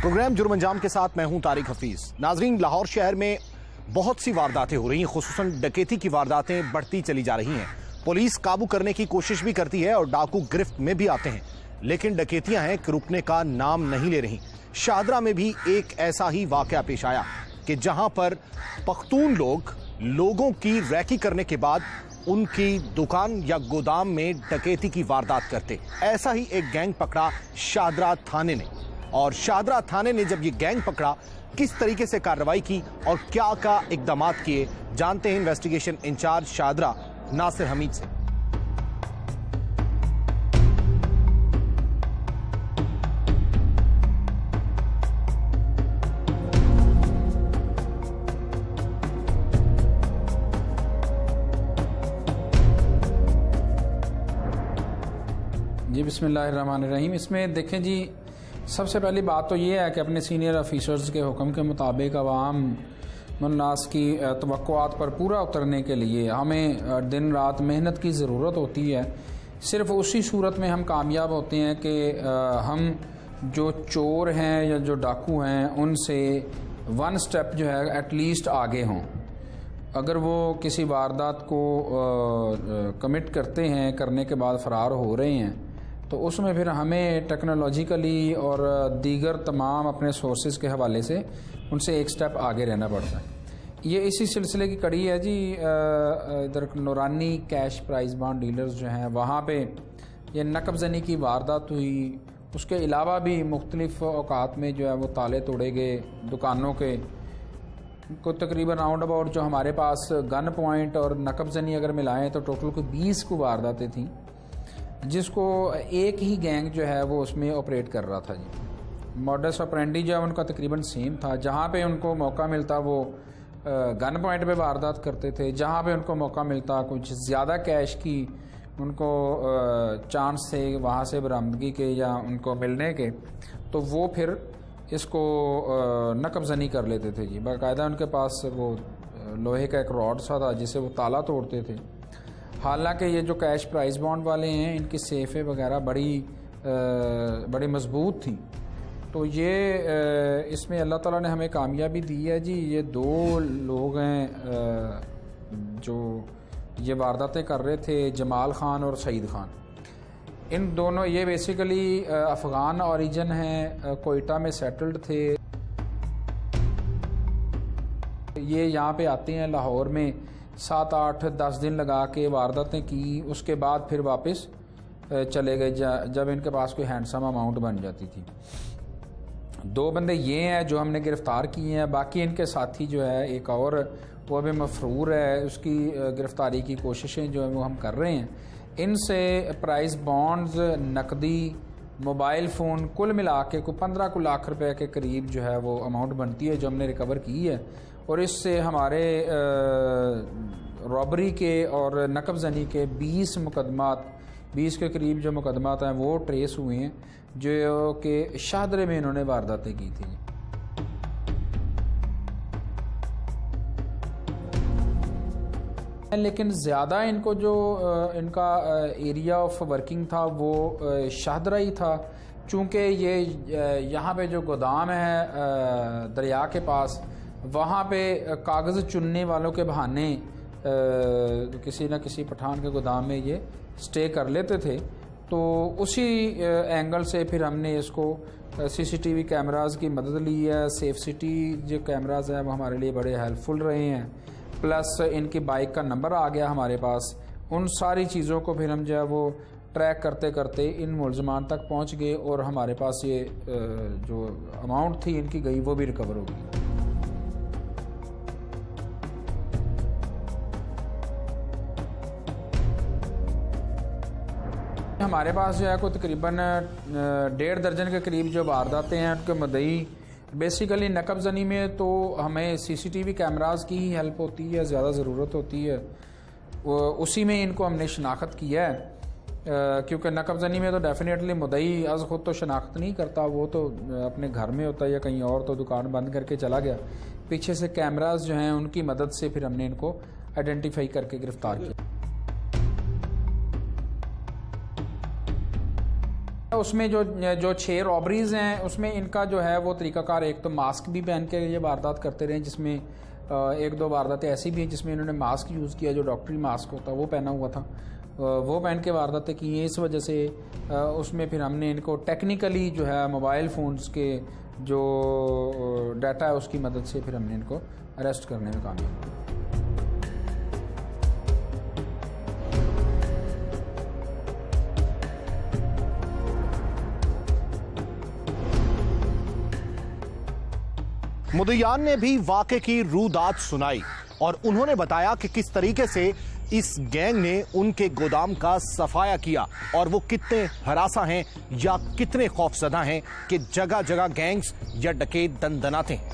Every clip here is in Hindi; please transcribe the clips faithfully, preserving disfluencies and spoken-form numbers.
प्रोग्राम जुर्म अंजाम के साथ मैं हूं तारिक हफीज। नाजरीन, लाहौर शहर में बहुत सी वारदातें हो रही हैं, खुसूसन डकैती की वारदातें बढ़ती चली जा रही हैं। पुलिस काबू करने की कोशिश भी करती है और डाकू गिरफ्त में भी आते हैं, लेकिन डकैतियां हैं कि रुकने का नाम नहीं ले रही। शाहदरा में भी एक ऐसा ही वाकया पेश आया कि जहां पर पख्तून लोग लोगों की रैकी करने के बाद उनकी दुकान या गोदाम में डकैती की वारदात करते। ऐसा ही एक गैंग पकड़ा शाहदरा थाने ने, और शाहदरा थाने ने जब ये गैंग पकड़ा किस तरीके से कार्रवाई की और क्या क्या इकदाम किए, जानते हैं इन्वेस्टिगेशन इंचार्ज शाहदरा नासिर हमीद से। जी बिस्मिल्लाहिर्रहमानिर्रहीम। इसमें देखें जी, सबसे पहली बात तो ये है कि अपने सीनियर ऑफिसर्स के हुक्म के मुताबिक अवाम मुन्नास की तवक्कुआत पर पूरा उतरने के लिए हमें दिन रात मेहनत की ज़रूरत होती है। सिर्फ उसी सूरत में हम कामयाब होते हैं कि हम जो चोर हैं या जो डाकू हैं उनसे वन स्टेप जो है एटलीस्ट आगे हों। अगर वो किसी वारदात को कमिट करते हैं, करने के बाद फ़रार हो रहे हैं, तो उसमें फिर हमें टेक्नोलॉजिकली और दीगर तमाम अपने सोर्सेज के हवाले से उनसे एक स्टेप आगे रहना पड़ता है। ये इसी सिलसिले की कड़ी है जी। इधर नूरानी कैश प्राइस बॉन्ड डीलर्स जो हैं वहाँ पे ये नकबजनी की वारदात हुई। उसके अलावा भी मुख्तलिफ औकात में जो है वो ताले तोड़े गए दुकानों के। को तकरीबन राउंड अबाउट जो हमारे पास गन पॉइंट और नकबजनी अगर मिलाएं तो टोटल कोई बीस को वारदातें थीं, जिसको एक ही गैंग जो है वो उसमें ऑपरेट कर रहा था जी। मॉडस ऑपरेंडी जो है उनका तकरीबन सेम था। जहाँ पे उनको मौका मिलता वो गन पॉइंट पे वारदात करते थे, जहाँ पे उनको मौका मिलता कुछ ज़्यादा कैश की उनको चांस थे वहाँ से बरामदगी के या उनको मिलने के, तो वो फिर इसको नकबजनी कर लेते थे जी। बाकायदा उनके पास वो लोहे का एक रॉड सा था जिससे वो ताला तोड़ते थे। हालांकि ये जो कैश प्राइस बॉन्ड वाले हैं इनकी सेफ़ें वगैरह बड़ी आ, बड़ी मजबूत थी। तो ये आ, इसमें अल्लाह ताला ने हमें कामयाबी दी है जी। ये दो लोग हैं आ, जो ये वारदातें कर रहे थे, जमाल ख़ान और सईद ख़ान। इन दोनों ये बेसिकली अफ़गान ओरिजिन हैं, कोयटा में सेटल्ड थे। ये यहाँ पे आते हैं लाहौर में, सात आठ दस दिन लगा के वारदातें की, उसके बाद फिर वापस चले गए जब इनके पास कोई हैंडसम अमाउंट बन जाती थी। दो बंदे ये हैं जो हमने गिरफ़्तार किए हैं। बाकी इनके साथी जो है एक और वो अभी मफरूर है, उसकी गिरफ़्तारी की कोशिशें जो है वो हम कर रहे हैं। इनसे प्राइस बॉन्ड्स, नकदी, मोबाइल फ़ोन कुल मिला के कोई पंद्रह को लाख रुपए के करीब जो है वो अमाउंट बनती है जो हमने रिकवर की है। और इससे हमारे रॉबरी के और नकबजनी के बीस मुकदमात बीस के करीब जो मुकदमात हैं वो ट्रेस हुए हैं, जो कि शाहदरे में इन्होंने वारदातें की थी। लेकिन ज़्यादा इनको जो इनका एरिया ऑफ वर्किंग था वो शाहदरा ही था, चूँकि ये यहाँ पे जो गोदाम है दरिया के पास, वहाँ पे कागज़ चुनने वालों के बहाने किसी न किसी पठान के गोदाम में ये स्टे कर लेते थे। तो उसी एंगल से फिर हमने इसको सीसीटीवी कैमरास की मदद ली है। सेफ सिटी जो कैमरास हैं वो हमारे लिए बड़े हेल्पफुल रहे हैं। प्लस इनकी बाइक का नंबर आ गया हमारे पास। उन सारी चीज़ों को फिर हम जो है वो ट्रैक करते करते इन मुलजमान तक पहुंच गए और हमारे पास ये जो अमाउंट थी इनकी गई वो भी रिकवर हो गई। हमारे पास जो है कोई तकरीबन डेढ़ दर्जन के करीब जो वारदातें हैं उनके मदई बेसिकली नकबजनी में तो हमें सीसीटीवी कैमरास की ही हेल्प होती है, ज़्यादा ज़रूरत होती है। उसी में इनको हमने शनाख्त किया है, क्योंकि नकबजनी में तो डेफिनेटली मुदई अज़ खुद तो शनाख्त नहीं करता, वो तो अपने घर में होता है या कहीं और, तो दुकान बंद करके चला गया। पीछे से कैमरास जो हैं उनकी मदद से फिर हमने इनको आइडेंटिफाई करके गिरफ़्तार किया। उसमें जो जो छः रॉबरीज हैं उसमें इनका जो है वो तरीकाकार, एक तो मास्क भी पहन के ये वारदात करते रहे, जिसमें एक दो वारदातें ऐसी भी हैं जिसमें इन्होंने मास्क यूज़ किया, जो डॉक्टरी मास्क होता है वो पहना हुआ था, वो पहन के वारदातें की हैं। इस वजह से उसमें फिर हमने इनको टेक्निकली जो है मोबाइल फ़ोन्स के जो डाटा है उसकी मदद से फिर हमने इनको अरेस्ट करने में कामयाब हुए। मुद्दईयान ने भी वाक़े की रूदात सुनाई और उन्होंने बताया कि किस तरीके से इस गैंग ने उनके गोदाम का सफाया किया और वो कितने हरासा हैं या कितने खौफजदा हैं कि जगह जगह गैंग्स या डकैत दंदनाते हैं।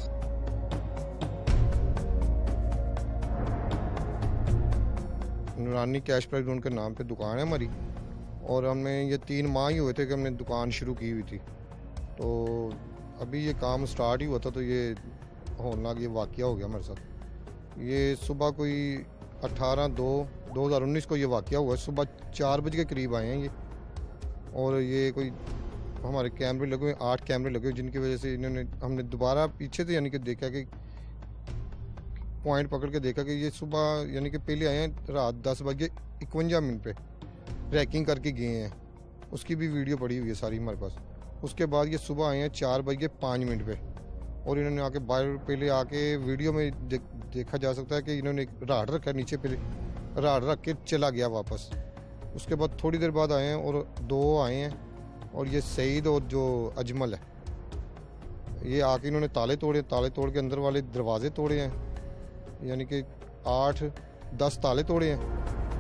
नूरानी कैश प्राइस उनके नाम पे दुकान है हमारी, और हमें ये तीन माह ही हुए थे कि हमने दुकान शुरू की हुई थी। तो अभी ये काम स्टार्ट ही हुआ था तो ये होना ये वाक़या हो गया हमारे साथ। ये सुबह कोई अठारह दो दो हज़ार उन्नीस को ये वाक़या हुआ, सुबह चार बजे के करीब आए हैं ये, और ये कोई हमारे कैमरे लगे हुए, आठ कैमरे लगे हुए, जिनकी वजह से इन्होंने हमने दोबारा पीछे से यानी कि देखा कि पॉइंट पकड़ के देखा कि ये सुबह यानी कि पहले आए हैं रात दस बजे इक्वंजा मिनट पे ट्रैकिंग करके गए हैं, उसकी भी वीडियो पड़ी हुई है सारी हमारे पास। उसके बाद ये सुबह आए हैं चार बजे पाँच मिनट पे, और इन्होंने आके बाहर पहले आके वीडियो में दे, देखा जा सकता है कि इन्होंने राड रखा नीचे, पे राड रख के चला गया वापस। उसके बाद थोड़ी देर बाद आए हैं और दो आए हैं, और ये सईद और जो अजमल है, ये आके इन्होंने ताले तोड़े, ताले तोड़ के अंदर वाले दरवाजे तोड़े हैं, यानी कि आठ दस ताले तोड़े हैं।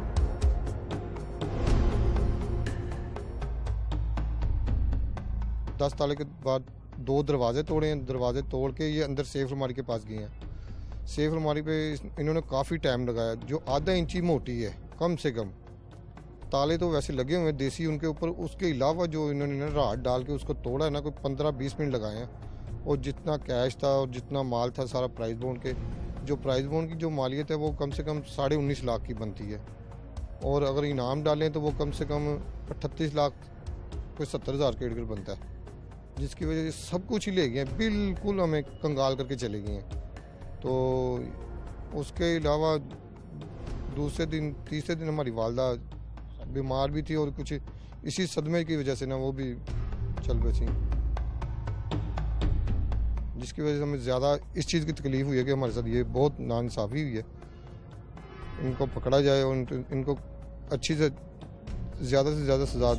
दस ताले के बाद दो दरवाजे तोड़े हैं, दरवाजे तोड़ के ये अंदर सेफ अलमारी के पास गए हैं। सेफ अलमारी पे इन्होंने काफ़ी टाइम लगाया, जो आधा इंची मोटी है कम से कम। ताले तो वैसे लगे हुए हैं देसी उनके ऊपर, उसके अलावा जो इन्होंने ना राड डाल के उसको तोड़ा है ना, कोई पंद्रह बीस मिनट लगाए हैं। और जितना कैश था और जितना माल था सारा प्राइस बॉन्ड के, जो प्राइस बॉन्ड की जो मालियत है वो कम से कम साढ़े उन्नीस लाख की बनती है, और अगर इनाम डालें तो वो कम से कम अट्ठतीस लाख कोई सत्तर हज़ार के इर्द बनता है, जिसकी वजह से सब कुछ ही ले गए हैं, बिल्कुल हमें कंगाल करके चले गए हैं। तो उसके अलावा दूसरे दिन तीसरे दिन हमारी वालदा बीमार भी थी, और कुछ इसी सदमे की वजह से ना वो भी चल बची, जिसकी वजह से हमें ज़्यादा इस चीज़ की तकलीफ़ हुई है कि हमारे साथ ये बहुत नाइंसाफ़ी हुई है। इनको पकड़ा जाए और इनको अच्छी से ज़्यादा से ज़्यादा सज़ा।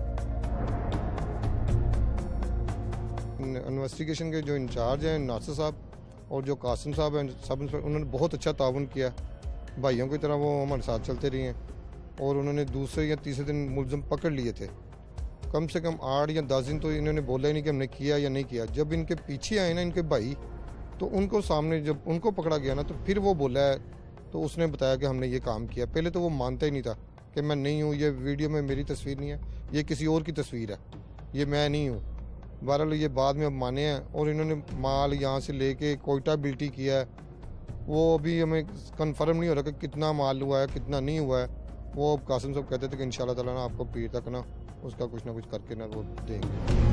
इन्वेस्टिगेशन के जो इंचार्ज हैं नासिर साहब और जो कासिम साहब हैं सब इंस्पेक्टर, उन्होंने बहुत अच्छा ताउन किया, भाइयों की तरह वो हमारे साथ चलते रहे हैं, और उन्होंने दूसरे या तीसरे दिन मुलज़िम पकड़ लिए थे। कम से कम आठ या दस दिन तो इन्होंने बोला ही नहीं कि हमने किया या नहीं किया। जब इनके पीछे आए ना इनके भाई, तो उनको सामने जब उनको पकड़ा गया ना, तो फिर वो बोला है, तो उसने बताया कि हमने ये काम किया। पहले तो वो मानता ही नहीं था कि मैं नहीं हूँ, ये वीडियो में मेरी तस्वीर नहीं है, ये किसी और की तस्वीर है, ये मैं नहीं हूँ। बहरहाल ये बाद में अब माने हैं, और इन्होंने माल यहाँ से लेके कोयटा बिल्टी किया है, वो अभी हमें कंफर्म नहीं हो रहा कि कितना माल हुआ है कितना नहीं हुआ है। वो कासिम साहब कहते थे कि इंशाल्लाह ताला ना आपको पीर तक ना उसका कुछ ना कुछ करके ना वो देंगे।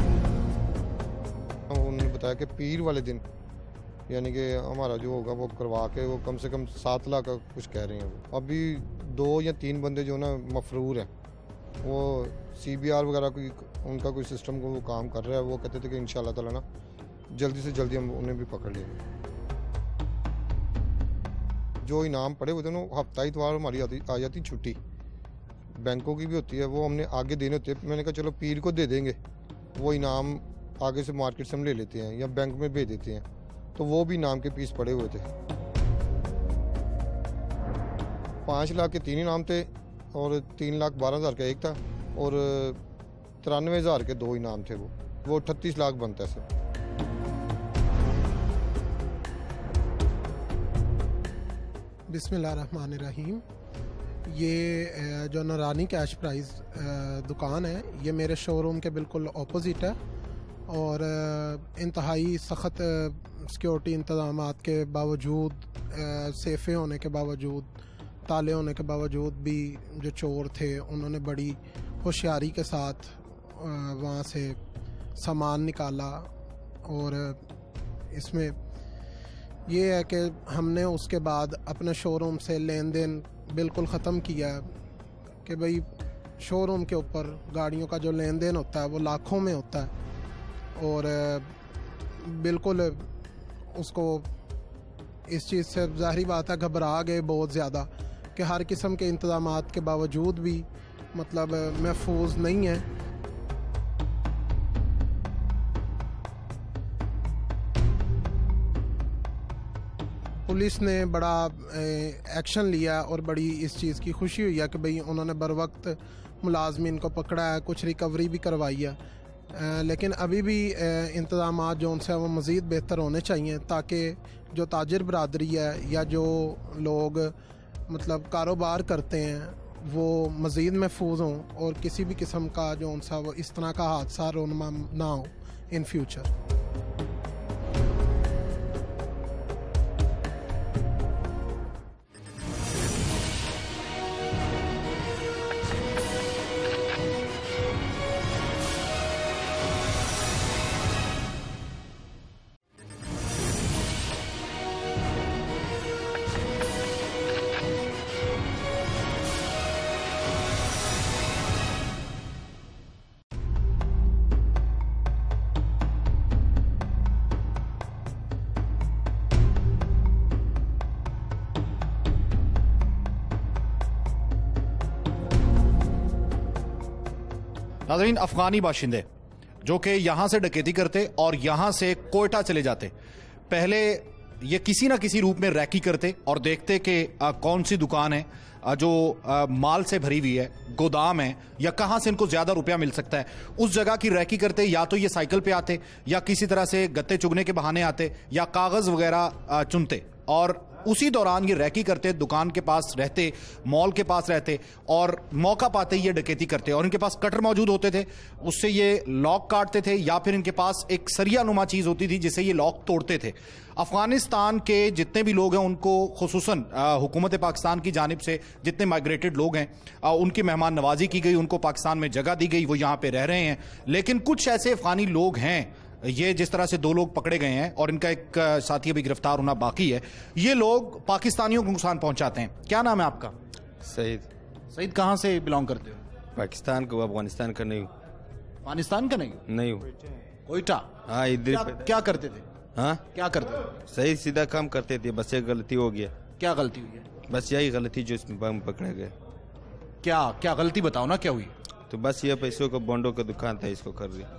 उन्होंने बताया कि पीर वाले दिन यानी कि हमारा जो होगा वो करवा के वो कम से कम सात लाख का कुछ कह रहे हैं। वो अभी दो या तीन बंदे जो ना मफरूर हैं, वो सी बी आर वगैरह कोई उनका कोई सिस्टम को वो काम कर रहा है। वो कहते थे कि इंशाल्लाह ताला ना जल्दी से जल्दी हम उन्हें भी पकड़ लेंगे। जो इनाम पड़े हुए थे ना, हफ्ता इतवार हमारी आती आ जाती छुट्टी, बैंकों की भी होती है, वो हमने आगे देने होते हैं। मैंने कहा चलो पीर को दे देंगे, वो इनाम आगे से मार्केट से हम ले लेते हैं या बैंक में भेज देते हैं। तो वो भी इनाम के पीस पड़े हुए थे। पाँच लाख के तीन इनाम थे और तीन लाख बारह हज़ार का एक था, और तिरानवे हज़ार के दो इनाम थे। वो वो अट्ठतीस लाख बनता है सर। बिस्मिल्लाहिर्रहमानिर्रहीम। ये जो नूरानी कैश प्राइस दुकान है, ये मेरे शोरूम के बिल्कुल ऑपोजिट है, और इंतहाई सख्त सिक्योरिटी इंतज़ामात के बावजूद, सेफ़े होने के बावजूद, ताले होने के बावजूद भी जो चोर थे उन्होंने बड़ी होशियारी के साथ वहाँ से सामान निकाला। और इसमें ये है कि हमने उसके बाद अपने शोरूम से लेन देन बिल्कुल ख़त्म किया है कि भाई शोरूम के ऊपर गाड़ियों का जो लेन देन होता है वो लाखों में होता है। और बिल्कुल उसको इस चीज़ से ज़ाहिरी बात है घबरा गए बहुत ज़्यादा कि हर किस्म के इंतज़ामात के बावजूद भी मतलब महफूज नहीं है। पुलिस ने बड़ा एक्शन लिया और बड़ी इस चीज़ की खुशी हुई है कि भाई उन्होंने बर वक्त मुलाजमीन को पकड़ा है, कुछ रिकवरी भी करवाई है। आ, लेकिन अभी भी इंतज़ामात जो उनसे वो मज़ीद बेहतर होने चाहिए ताकि जो ताजिर बरादरी है या जो लोग मतलब कारोबार करते हैं वो मज़ीद महफूज हों और किसी भी किस्म का जो उनसा वो इस तरह का हादसा रोनमा ना हो इन फ्यूचर। नाज़रीन, अफगानी बाशिंदे जो कि यहाँ से डकैती करते और यहाँ से कोयटा चले जाते, पहले ये किसी ना किसी रूप में रैकी करते और देखते कि कौन सी दुकान है आ, जो आ, माल से भरी हुई है, गोदाम है या कहाँ से इनको ज़्यादा रुपया मिल सकता है, उस जगह की रैकी करते। या तो ये साइकिल पे आते या किसी तरह से गत्ते चुगने के बहाने आते या कागज़ वगैरह चुनते और उसी दौरान ये रैकी करते, दुकान के पास रहते, मॉल के पास रहते और मौका पाते ये डकैती करते। और इनके पास कटर मौजूद होते थे, उससे ये लॉक काटते थे या फिर इनके पास एक सरिया नुमा चीज़ होती थी जिससे ये लॉक तोड़ते थे। अफगानिस्तान के जितने भी लोग हैं उनको खुसूसन हुकूमत पाकिस्तान की जानिब से जितने माइग्रेटेड लोग हैं आ, उनकी मेहमान नवाजी की गई, उनको पाकिस्तान में जगह दी गई, वो यहाँ पे रह रहे हैं। लेकिन कुछ ऐसे अफगानी लोग हैं, ये जिस तरह से दो लोग पकड़े गए हैं और इनका एक साथी अभी गिरफ्तार होना बाकी है, ये लोग पाकिस्तानियों को नुकसान पहुंचाते हैं। क्या नाम है आपका? सईद। सईद, कहाँ से बिलोंग करते हो? पाकिस्तान को, अफगानिस्तान का नहीं हूँ। पाकिस्तान का नहीं? नहीं हूँ। कोयटा? हाँ, इधर। क्या, क्या करते थे? हाँ, क्या करते थे? सही सीधा काम करते थे, बस एक गलती हो गया। क्या गलती हुई है? बस यही गलती जो इसमें बम पकड़े गए। क्या क्या गलती बताओ ना, क्या हुई? तो बस ये पैसों का बॉन्डों का दुकान था, इसको कर दिया।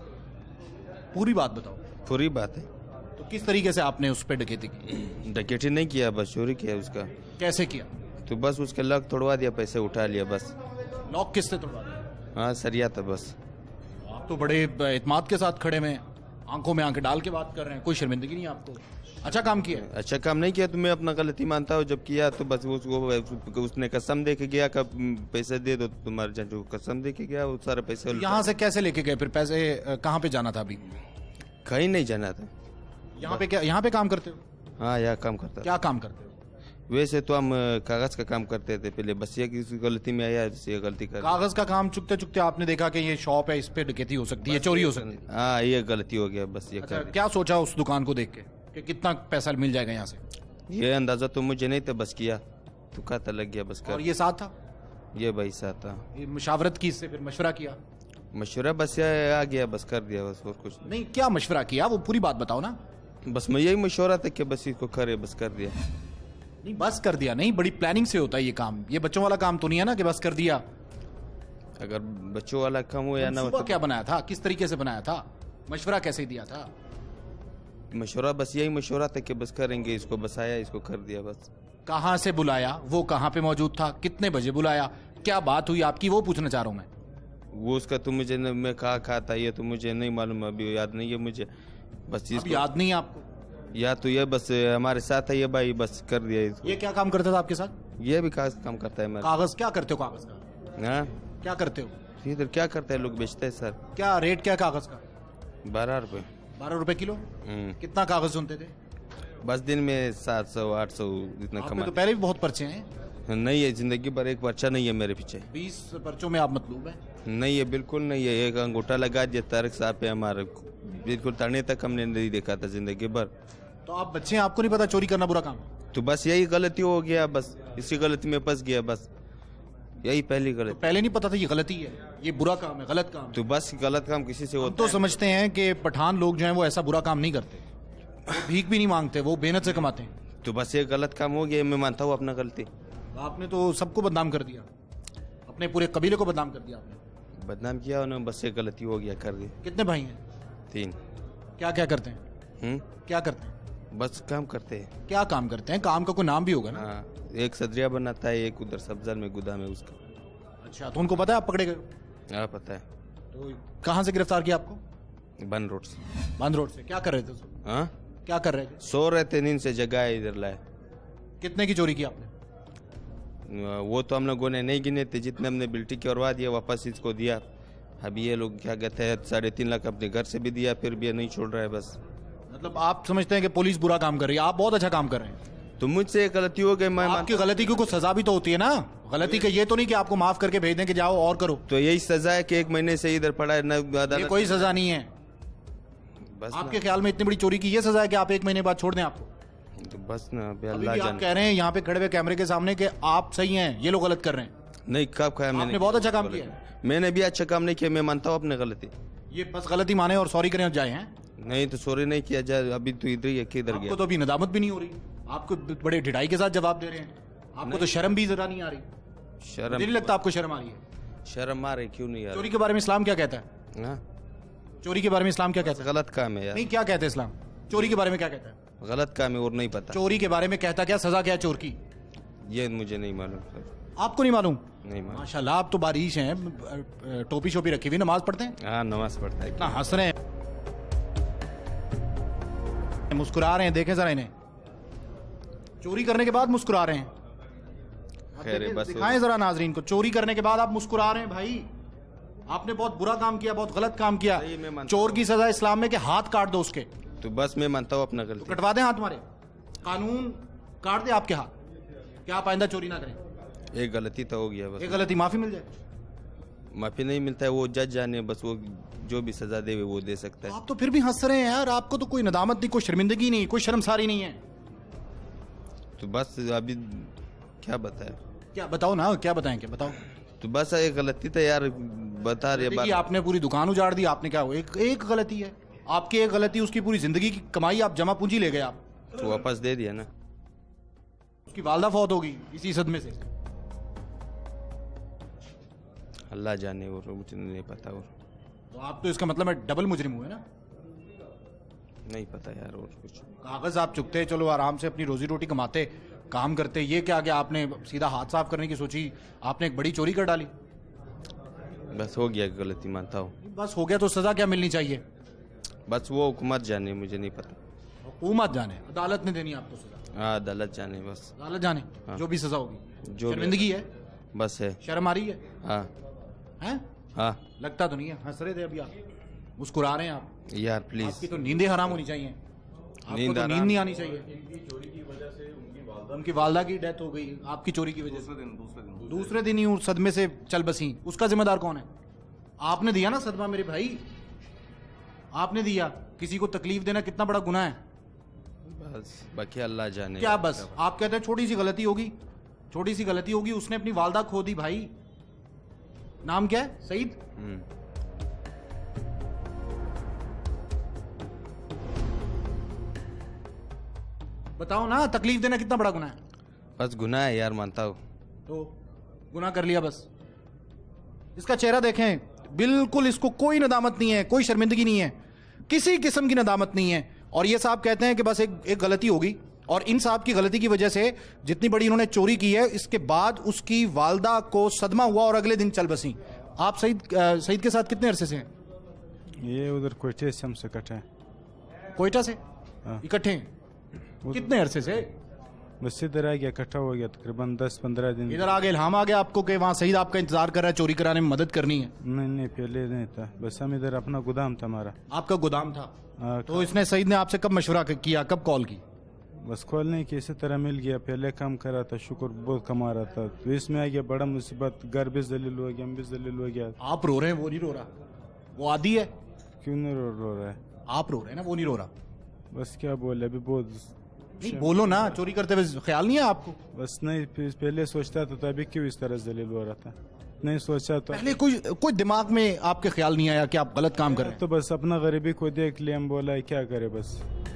पूरी बात बताओ। पूरी बात है। तो किस तरीके से आपने उस पर डकैती की? डकैती नहीं किया, बस चोरी किया उसका। कैसे किया? तो बस उसका लॉक तोड़वा दिया, पैसे उठा लिया बस। लॉक किससे तोड़वा दिया? हाँ, सरिया था बस। आप तो बड़े इत्मीनान के साथ खड़े में, आंखों में आंखें डाल के बात कर रहे हैं, कोई शर्मिंदगी नहीं आपको? अच्छा काम किया? अच्छा काम नहीं किया तो मैं अपना गलती मानता हूँ। जब किया तो बस उसको उसने कसम दे के गया, कब पैसे दे दो तुम्हारे जान, जो कसम दे के गया वो सारे पैसे। यहाँ से कैसे लेके गए फिर पैसे? कहाँ पे जाना था अभी? कहीं नहीं जाना था। यहाँ पे क्या, यहाँ पे काम करते हो? हाँ, यहाँ काम करता। क्या काम करते हो? वैसे तो हम कागज का काम करते थे पहले, बस ये किसी गलती में आया, ये गलती कर। कागज का काम चुकते चुकते आपने देखा कि ये शॉप है, इस पे डकैती हो सकती है, चोरी हो सकती है। हाँ, ये गलती हो गया बस। ये अच्छा, कर क्या सोचा उस दुकान को देख के कि कितना पैसा मिल जाएगा यहाँ से? ये अंदाजा तो मुझे नहीं था, बस किया तो खाता लग गया बस कर। और ये साथ था? ये भाई साथ था। ये मुशावरत की, इससे फिर मशवरा किया? मशवरा बस ये आ गया, बस कर दिया बस, और कुछ नहीं। क्या मशवरा किया, वो पूरी बात बताओ ना। बस मैं यही मशवरा था कि बस इसको करे, बस कर दिया। नहीं, बस कर दिया नहीं, बड़ी प्लानिंग से होता है ये काम। ये बच्चों वाला काम तो नहीं है ना कि बस कर दिया। अगर बच्चों वाला काम हो या ना, तो क्या बनाया था, किस तरीके से बनाया था, मशवरा कैसे दिया था? मशवरा बस यही मशवरा था कि बस करेंगे, इसको बस आया, इसको कर दिया बस। कहाँ से बुलाया, वो कहाँ पे मौजूद था, कितने बजे बुलाया, क्या बात हुई आपकी, वो पूछना चाह रहा हूँ मैं। वो उसका तो मुझे न, मैं कहा खाता, ये तो मुझे नहीं मालूम, अभी याद नहीं है मुझे। बस अब याद नहीं है आपको? या तो ये बस हमारे साथ है ये भाई, बस कर दिया इसको। ये क्या काम करता था आपके साथ? ये भी कागज काम करता है मेरा। कागज क्या करते हो? कागज का हाँ, क्या करते हो? इधर क्या करता है, लोग बेचते हैं सर। क्या रेट क्या कागज का? बारह रुपए। बारह रुपए किलो? हम्म। कितना कागज सुनते थे? बस दिन में सात सौ आठ सौ इतना आपने कमा। तो पहले भी बहुत पर्चे हैं। नहीं है, जिंदगी भर एक पर्चा नहीं है मेरे पीछे। बीस पर्चों में आप मतलूब हैं? नहीं है, बिल्कुल नहीं है। एक अंगूठा लगा दिया तारक साहब पे हमारे, बिल्कुल तड़ने तक हमने नहीं देखा था जिंदगी भर। तो आप बच्चे हैं, आपको नहीं पता चोरी करना बुरा काम है? तो बस यही गलती हो गया, बस इसी गलती में फंस गया, बस यही पहली तो गलती। पहले नहीं पता था ये गलती है, ये बुरा काम है, गलत काम है? तो बस गलत काम किसी से हम होता तो है। समझते हैं कि पठान लोग जो हैं वो ऐसा बुरा काम नहीं करते, वो भीख भी नहीं मांगते, वो मेहनत से कमाते हैं। तो बस ये गलत काम हो गया, मैं मानता हूँ अपना गलती। आपने तो सबको बदनाम कर दिया, अपने पूरे कबीले को बदनाम कर दिया आपने। बदनाम किया उन्होंने, बस ये गलती हो गया, कर दी। कितने भाई हैं? तीन। क्या क्या करते हैं? हम्म क्या करते हैं? बस काम करते हैं। क्या काम करते हैं? काम का कोई नाम भी होगा ना? हाँ, एक सदरिया बनाता है, एक उधर सब्जर में गुदाम है उसका। अच्छा, तो उनको पता है आप पकड़े गए? हाँ पता है। तो कहाँ से गिरफ्तार किया आपको? बन रोड से। बंद रोड से। क्या कर रहे थे उसमें? हाँ, क्या कर रहे थे? सो रहे थे, नींद से जगह है, इधर लाए। कितने की चोरी की आपने? वो तो हम लोगों ने नहीं गिने थे, जितने हमने बिल्टी करवा दिया वापस इसको दिया। अभी ये लोग क्या कहते हैं, साढ़े तीन लाख अपने घर से भी दिया, फिर भी ये नहीं छोड़ रहा है। बस मतलब आप समझते हैं कि पुलिस बुरा काम कर रही है, आप बहुत अच्छा काम कर रहे हैं। तो मुझसे एक गलती हो गई, मैं आपकी गलती की कोई सजा भी तो होती है ना? गलती का ये तो नहीं कि आपको माफ करके भेज दें कि जाओ और करो। तो यही सजा है कि एक महीने से इधर पड़ा है, न ये अदालत। कोई सजा नहीं है। बस आपके ख्याल में इतनी बड़ी चोरी की ये सजा है कि आप एक महीने बाद छोड़ दें आपको? ना, तो बस ना, अभी अभी अल्लाह भी आप जाने। कह रहे हैं यहाँ पे खड़े हुए कैमरे के सामने कि आप सही हैं, ये लोग गलत कर रहे हैं। नहीं, कब खाया मैंने? आपने बहुत अच्छा काम किया है। मैंने भी अच्छा काम नहीं किया, मैं मानता हूँ अपनी गलती। ये बस गलती माने और सॉरी करें और जाए हैं। नहीं तो सॉरी नहीं किया जाए, अभी तो इधर ही है, किधर आपको गया? तो अभी नदामत भी नहीं हो रही, आपको बड़े ढिठाई के साथ जवाब दे रहे हैं, आपको तो शर्म भी जरा नहीं आ रही। मुझे शर्म नहीं लगता आपको शर्म आ रही है। शर्म आ रही क्यों नहीं यार? चोरी के बारे में इस्लाम क्या कहता है? हाँ, चोरी के बारे में इस्लाम क्या कहता है? गलत काम है यार। नहीं, क्या कहते हैं इस्लाम? चोरी के बारे में क्या कहता है? गलत काम है और नहीं पता। चोरी के बारे में कहता क्या, सजा क्या है चोर की? ये मुझे नहीं मालूम सर। आपको नहीं मालूम? नहीं मालूम। माशाल्लाह, आप तो बारिश हैं, टोपी शोपी रखी हुई, नमाज पढ़ते हैं, हाँ, नमाज पढ़ता है। इतना हंस रहे हैं, मुस्कुरा रहे हैं, देखें जरा इन्हें, चोरी करने के बाद मुस्कुरा रहे हैं। आप खैर है, देखें, बस दिखाएं जरा नाजरीन को, चोरी करने के बाद आप मुस्कुरा रहे हैं। भाई आपने बहुत बुरा काम किया, बहुत गलत काम किया। सही में मानता चोर की सजा इस्लाम में कि हाथ काट दो उसके। तो बस मैं मानता हूँ अपना गलती। कटवा दें हाथ हमारे, कानून काट दे आपके हाथ, क्या आप आइंदा चोरी ना करें। एक गलती तो हो गया एक बस। गलती माफी मिल जाए। माफी नहीं मिलता है, वो जज जाने, बस वो जो भी सजा दे वो दे सकता है। आप तो फिर भी हंस रहे हैं यार, आपको तो कोई नदामत नहीं, कोई शर्मिंदगी नहीं, कोई शर्मसारी नहीं है। तो बस अभी क्या बताए? क्या बताओ ना, क्या बताएं, क्या बताओ? तो बस एक गलती तो यार बता रहे देखिए, बात। आपने पूरी दुकान उजाड़ दी, आपने क्या, एक एक गलती है आपकी, एक गलती उसकी पूरी जिंदगी की कमाई, आप जमा पूंजी ले गए आप। तो वापस दे दिया ना। उसकी वालदा फौत होगी इसी सदमे से। अल्लाह जाने, और मुझे नहीं पता। और तो आप तो इसका मतलब है डबल मुजरिम हुए ना? नहीं पता यार और कुछ। कागज आप चुकते, चलो आराम से अपनी रोजी रोटी कमाते, काम करते, ये क्या कि आपने सीधा हाथ साफ करने की सोची, आपने एक बड़ी चोरी कर डाली। बस हो गया, गलती मानता हूँ। बस हो गया, तो सजा क्या मिलनी चाहिए? बस वो हुकूमत जाने, मुझे नहीं पता। हुकूमत जाने, अदालत ने देनी आपको सजा। हाँ, अदालत जाने बस। अदालत जाने, हाँ। जो भी सजा होगी। जो भी- शर्मिंदगी है, बस है। शर्म आ रही है, हाँ हैं? हाँ लगता तो नहीं है, हंस रहे थे अभी आप, मुस्कुरा रहे हैं आप। यार प्लीज। आपकी तो नींदें हराम होनी चाहिए, आपको नींद तो नींद हराम। नहीं आनी चाहिए। उनकी वालदा की डेथ हो गई आपकी चोरी की वजह से। दूसरे दिन दूसरे दिन ही उस सदमे से चल बसी, उसका जिम्मेदार कौन है? आपने दिया ना सदमा मेरे भाई, आपने दिया। किसी को तकलीफ देना कितना बड़ा गुनाह है। बस बाकी अल्लाह जाने। क्या बस आप कहते हैं छोटी सी गलती होगी, छोटी सी गलती होगी, उसने अपनी वालदा खो दी भाई। नाम क्या है? सईद। हम्म। बताओ ना, तकलीफ देना कितना बड़ा गुनाह है? बस गुनाह है यार, मानता हूँ। तो गुनाह कर लिया बस। इसका चेहरा देखें, बिल्कुल इसको कोई नदामत नहीं है, कोई शर्मिंदगी नहीं है, किसी किस्म की नदामत नहीं है। और ये साहब कहते हैं कि बस एक एक गलती होगी, और इन साहब की गलती की वजह से जितनी बड़ी इन्होंने चोरी की है, इसके बाद उसकी वालदा को सदमा हुआ और अगले दिन चल बसी। आप सईद सईद के साथ कितने अरसे से हैं? ये उधर कोयटे से हमसे कटे हैं। कोयटा से हाँ। इकट्ठे हैं? कितने अरसे से? बस इधर आ गया, इकट्ठा हो गया तकरीबन दस पंद्रह दिन। इधर आ गए, इल्हाम आ गया आपको कि वहाँ सईद आपका इंतजार कर रहा है, चोरी कराने में मदद करनी है? नहीं नहीं, पहले नहीं था, बस हम इधर अपना गोदाम था हमारा। आपका गोदाम था? हाँ, तो इसने सईद ने आपसे कब मशवरा किया, कब कॉल की? बस खोलने की इसी तरह मिल गया। पहले काम कर रहा था, शुक्र बहुत कमा रहा था, तो इसमें आ गया बड़ा मुसीबत। घर भी जलील हो गया, हम भी जलील हो गया। आप रो रहे हैं, वो नहीं रो रहा। वो आदी है। क्यों नहीं रो, रो रहा है? आप रो रहे हैं ना, वो नहीं रो रहा। बस क्या बोले, अभी बहुत नहीं बोलो ना, चोरी करते हुए ख्याल नहीं है आपको? बस नहीं, पहले सोचता था तो अभी क्यों इस तरह जलील हो रहा था? नहीं सोचा तो पहले कोई कोई दिमाग में आपके ख्याल नहीं आया कि आप गलत काम कर रहे हैं? तो बस अपना गरीबी को देख लिया, हम बोला क्या करे बस।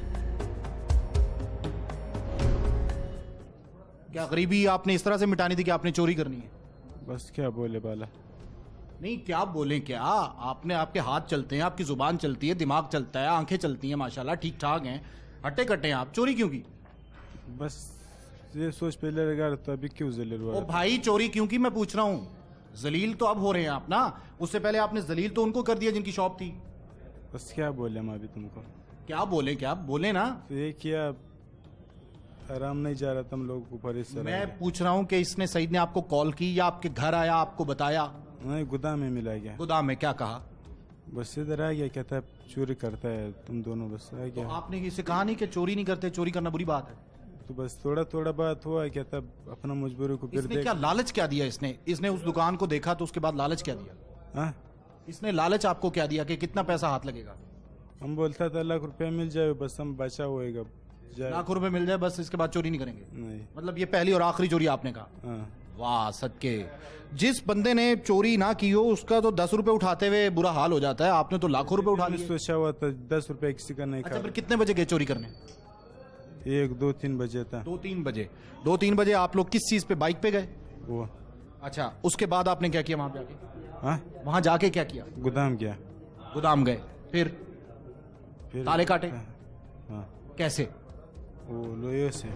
क्या गरीबी आपने इस तरह से मिटानी थी कि आपने चोरी करनी है? बस क्या बोले बाला। नहीं क्या बोलें, क्या आपने, आपके हाथ चलते हैं, आपकी जुबान चलती है, दिमाग चलता है, आंखें चलती हैं, माशाल्लाह ठीक ठाक हैं, हट्टे कट्टे हैं आप, चोरी क्यों की? बस ये सोच पहले लगा तो अभी क्यों जलील हुआ? ओ भाई चोरी क्यों की मैं पूछ रहा हूँ। जलील तो अब हो रहे हैं आप ना, उससे पहले आपने जलील तो उनको कर दिया जिनकी शॉप थी। बस क्या बोले हम अभी तुमको? क्या बोले, क्या बोले ना। तो ये किया, आराम नहीं जा रहा था हम लोग ऊपर इस तरह। मैं पूछ रहा हूँ कि इसने सईद ने आपको कॉल की या आपके घर आया, आपको बताया? नहीं, गोदाम में मिला गया। गोदाम में क्या कहा? बस इधर आ गया, कहता है चोरी करता है तुम दोनों, बस आ गया। तो आपने इसे कहा नहीं कि चोरी नहीं करते, चोरी करना बुरी बात है? तो बस थोड़ा थोड़ा बात हुआ, कहता अपना मजबूरी को फिर इसने देख। क्या लालच क्या दिया? इसने इसने उस दुकान को देखा तो उसके बाद लालच क्या दिया? हाँ, इसने लालच आपको क्या दिया कि कितना पैसा हाथ लगेगा? हम बोलता था लाख रुपया मिल जाए बस, हम बचा होएगा जाए। लाख रुपए मिल जाए बस, इसके बाद चोरी नहीं करेंगे? नहीं। मतलब ये पहली और आखिरी चोरी आपने कहा? हाँ। वाह सदके, जिस बंदे ने चोरी ना की हो उसका तो दस रुपए उठाते हुए बुरा हाल हो जाता है, आपने तो लाखों रुपए उठा लिए। सोचा हुआ था दस रुपए किसी का नहीं अच्छा खा। फिर कितने बजे गए चोरी करने? एक दो तीन बजे था। दो तीन बजे दो तीन बजे आप लोग किस चीज पे, बाइक पे गए? वो अच्छा, उसके बाद आपने क्या किया वहां पे आके? हाँ, वहां जाके क्या किया? गोदाम गया। गोदाम गए, फिर फिर ताले काटे? हाँ। कैसे? वो लोहे से।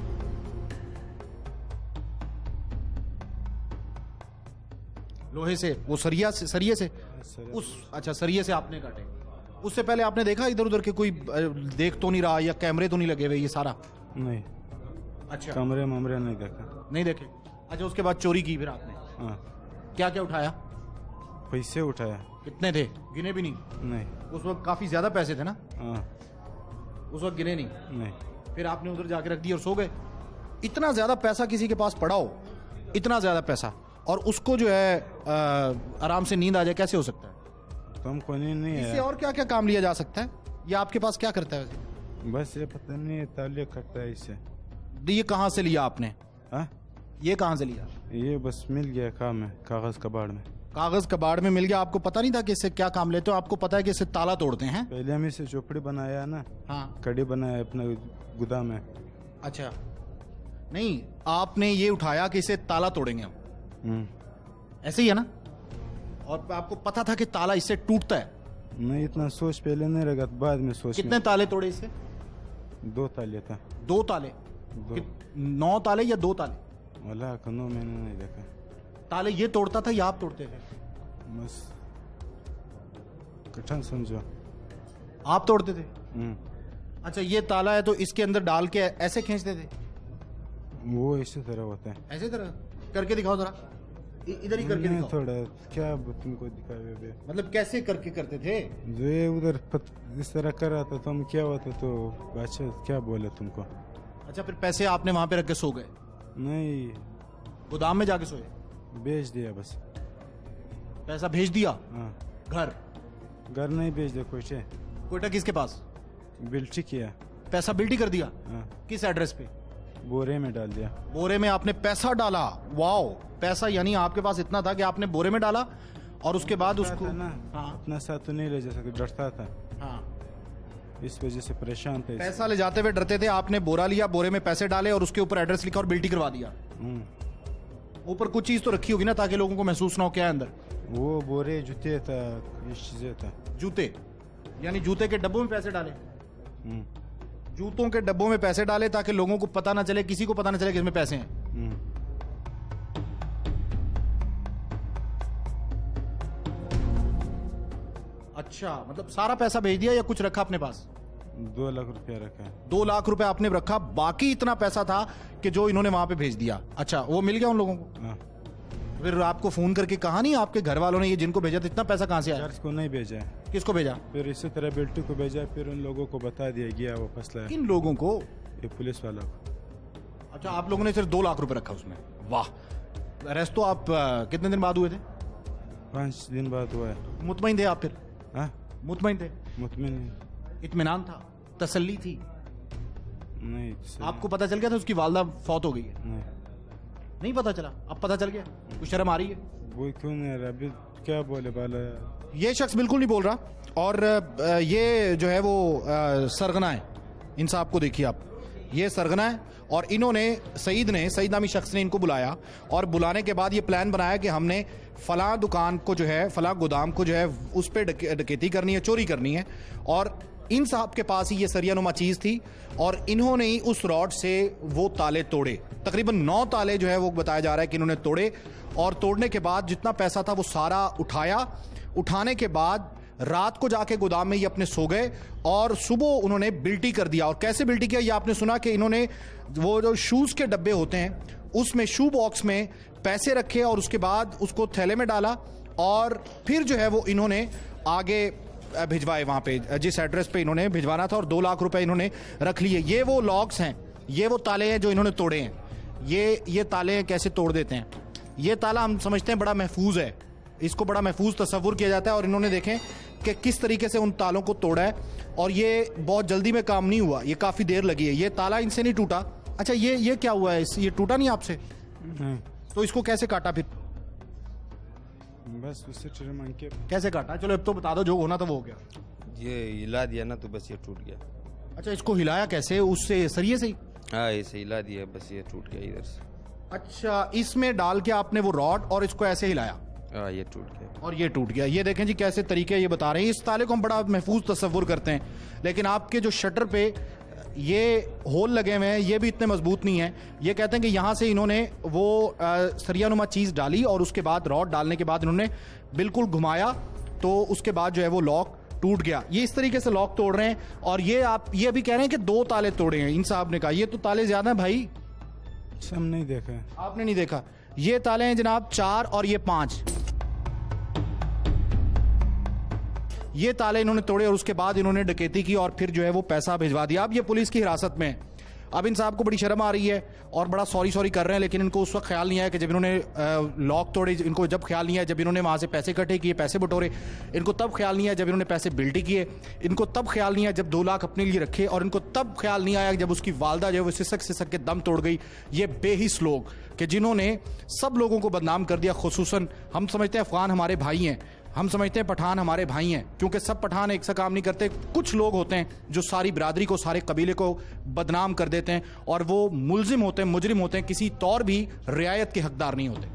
लोहे से? वो सरिया से? सरिये से? सर, उस अच्छा सरिये से आपने काटे। उससे पहले आपने देखा इधर उधर के कोई अ, देख तो नहीं रहा या कैमरे तो नहीं लगे हुए ये सारा? नहीं, अच्छा कमरे ममरे नहीं देखा। नहीं देखे। अच्छा उसके बाद चोरी की फिर आपने? हाँ, क्या क्या उठाया? पैसे उठाया। कितने थे? गिने भी नहीं? नहीं। उस वक्त काफी ज्यादा पैसे थे ना? हाँ। उस वक्त गिने नहीं? नहीं। फिर आपने उधर जाके रख दिया और सो गए। इतना ज्यादा पैसा किसी के पास पड़ा हो, इतना ज्यादा पैसा, और उसको जो है आ, आराम से नींद आ जाए, कैसे हो सकता है? तो हमको नहीं नहीं इससे है। और क्या क्या काम लिया जा सकता है? ये आपके पास क्या करता है वैसे? बस ये पता नहीं ताले करता है इससे। ये कहाँ से लिया आपने? हाँ, ये कहाँ से लिया? ये बस मिल गया काम है, कागज कबाड़ में। कागज कबाड़ में मिल गया? आपको पता नहीं था कि इससे क्या काम लेते हो? आपको पता है कि इससे ताला तोड़ते हैं? पहले हम इसे चौपड़ी बनाया ना। हाँ। कड़ी बनाया अपना गोदाम में। अच्छा, नहीं आपने ये उठाया कि इसे ताला तोड़ेंगे हम, हम्म। ऐसे ही है ना? और आपको पता था कि ताला इससे टूटता है? नहीं, इतना सोच पहले नहीं लगा, बाद में सोच। कितने ताले तोड़े इससे? दो ताले था। दो ताले? दो। कित- नौ ताले या दो ताले? वाला कनो मैंने नहीं देखा। ताले ये तोड़ता था या आप तोड़ते थे? बस कठिन समझो। आप तोड़ते थे? हम्म। अच्छा, ये ताला है तो इसके अंदर डाल के ऐसे खींचते थे? वो इसी तरह होता है। ऐसे तरह करके दिखाओ जरा, इ- इधर ही करके नहीं, दिखाओ। थोड़ा क्या तुमको दिखावे बे। मतलब कैसे करके करते थे? जो ये उधर पत, इस तरह कर रहा था तो हम क्या होता तो अच्छा क्या बोले तुमको। अच्छा, फिर पैसे आपने वहां पे रख के सो गए? नहीं, गोदाम में जाके सोए? बेच दिया बस। पैसा भेज दिया हाँ। घर? घर नहीं बेच दिया, कुछ है कोयटा किसके पास? बिल्टी किया। पैसा बिल्टी कर दिया? हाँ, किस एड्रेस पे? बोरे में डाल दिया। बोरे में आपने पैसा डाला? वाओ, पैसा यानी आपके पास इतना था कि आपने बोरे में डाला और उसके बाद उसको था ना, हाँ अपना साथ तो नहीं ले जा सकता, डरता था, हाँ इस वजह से परेशान थे। पैसा ले जाते हुए डरते थे। आपने बोरा लिया, बोरे में पैसे डाले और उसके ऊपर एड्रेस लिखा और बिल्टी करवा दिया। हम्म। ऊपर कुछ चीज तो रखी होगी ना ताकि लोगों को महसूस ना हो क्या है अंदर? वो बोरे जूते था, ये चीजें था। जूते? यानी जूते के डब्बों में पैसे डाले? हम्म। जूतों के डब्बों में पैसे डाले ताकि लोगों को पता ना चले, किसी को पता ना चले कि इसमें पैसे हैं। हम्म। अच्छा, मतलब सारा पैसा भेज दिया या कुछ रखा अपने पास? दो लाख रुपया रखा है। दो लाख रुपए आपने रखा, बाकी इतना पैसा था कि जो इन्होंने वहां पे भेज दिया। अच्छा, वो मिल गया उन लोगों को? हाँ। फिर आपको फोन करके कहा नहीं आपके घर वालों ने ये जिनको भेजा था इतना पैसा कहां से आया? चर्च को नहीं भेजा, किसको भेजा? फिर इसी तरह बेल्टी को भेजा, फिर उन लोगों को बता दिया गया वो फसला है। किन लोगों को? ये पुलिस वाला को। अच्छा, आप लोगों ने सिर्फ दो लाख रुपए रखा उसमें? वाह। अरेस्ट तो आप आ, कितने दिन बाद हुए थे? पाँच दिन बाद हुआ है। मुतमईन थे आप फिर? हाँ, मुतमईन थे? मुतमिन इत्मीनान था, तसल्ली थी? नहीं। आपको पता चल गया था उसकी वालदा फौत हो गई है? नहीं, नहीं पता चला? अब पता चल गया? कुछ शर्म आ रही है? वो क्यों नहीं आ रहा अभी? क्या बोले बाला? ये शख्स बिल्कुल नहीं बोल रहा। और आ, ये जो है वो आ, सरगना है। इन साहब को देखिए आप, ये सरगना है। और इन्होंने, सईद ने, सईद नामी शख्स ने इनको बुलाया और बुलाने के बाद ये प्लान बनाया कि हमने फलां दुकान को जो है, फलां गोदाम को जो है उस पर डकैती करनी है, चोरी करनी है। और इन साहब के पास ही ये सरियानुमा चीज़ थी और इन्होंने ही उस रॉड से वो ताले तोड़े। तकरीबन नौ ताले जो है वो बताया जा रहा है कि इन्होंने तोड़े। और तोड़ने के बाद जितना पैसा था वो सारा उठाया। उठाने के बाद रात को जाके गोदाम में ये अपने सो गए और सुबह उन्होंने बिल्टी कर दिया। और कैसे बिल्टी किया, ये आपने सुना कि इन्होंने वो जो शूज़ के डब्बे होते हैं उसमें, शू बॉक्स में पैसे रखे और उसके बाद उसको थैले में डाला और फिर जो है वो इन्होंने आगे भिजवाए वहाँ पे जिस एड्रेस पे इन्होंने भिजवाना था। और दो लाख रुपए इन्होंने रख लिए। ये वो लॉक्स हैं, ये वो ताले हैं जो इन्होंने तोड़े हैं। ये ये ताले कैसे तोड़ देते हैं? ये ताला हम समझते हैं बड़ा महफूज है, इसको बड़ा महफूज तस्वुर किया जाता है। और इन्होंने देखें कि किस तरीके से उन तालों को तोड़ा है। और ये बहुत जल्दी में काम नहीं हुआ, ये काफ़ी देर लगी है। ये ताला इनसे नहीं टूटा। अच्छा, ये ये क्या हुआ है? ये टूटा नहीं आपसे? नहीं। तो इसको कैसे काटा फिर? बस उससे चिरमन के कैसे काटा? चलो अब तो बता दो, जो होना था वो हो गया। ये हिला दिया ना तो बस ये टूट गया। अच्छा, इसको हिलाया कैसे? उससे सरिये से ही? हाँ, ऐसे हिला दिया, बस ये टूट गया इधर से। अच्छा, इसमें डाल के आपने वो रॉड और इसको ऐसे हिलाया? हाँ, ये टूट गया और ये टूट गया। ये देखें जी कैसे तरीके ये बता रहे हैं। इस ताले को हम बड़ा महफूज तस्वुर करते हैं, लेकिन आपके जो शटर पे ये होल लगे हुए हैं ये भी इतने मजबूत नहीं है। ये कहते हैं कि यहाँ से इन्होंने वो सरियानुमा चीज़ डाली और उसके बाद रॉड डालने के बाद इन्होंने बिल्कुल घुमाया तो उसके बाद जो है वो लॉक टूट गया। ये इस तरीके से लॉक तोड़ रहे हैं। और ये आप ये अभी कह रहे हैं कि दो ताले तोड़े हैं। इन साहब ने कहा ये तो ताले ज्यादा हैं भाई। हम नहीं देखा। आपने नहीं देखा? ये ताले हैं जनाब चार और ये पांच। ये ताले इन्होंने तोड़े और उसके बाद इन्होंने डकैती की और फिर जो है वो पैसा भिजवा दिया। अब ये पुलिस की हिरासत में है। अब इन साहब को बड़ी शर्म आ रही है और बड़ा सॉरी सॉरी कर रहे हैं, लेकिन इनको उस वक्त ख्याल नहीं आया कि जब इन्होंने लॉक तोड़े। इनको जब ख्याल नहीं आया जब इन्होंने वहाँ से पैसे इकट्ठे किए, पैसे बटोरे। इनको तब ख्याल नहीं आया जब इन्होंने पैसे बिल्टी किए। इनको तब ख्याल नहीं आया जब दो लाख अपने लिए रखे। और इनको तब ख्याल नहीं आया जब उसकी वालदा जो है वो सिसक सिसक के दम तोड़ गई। ये बेहिस लोग कि जिन्होंने सब लोगों को बदनाम कर दिया। खुसूसन हम समझते हैं अफगान हमारे भाई हैं, हम समझते हैं पठान हमारे भाई हैं, क्योंकि सब पठान एक सा काम नहीं करते। कुछ लोग होते हैं जो सारी बिरादरी को, सारे कबीले को बदनाम कर देते हैं और वो मुलजिम होते हैं, मुजरिम होते हैं, किसी तौर भी रियायत के हकदार नहीं होते।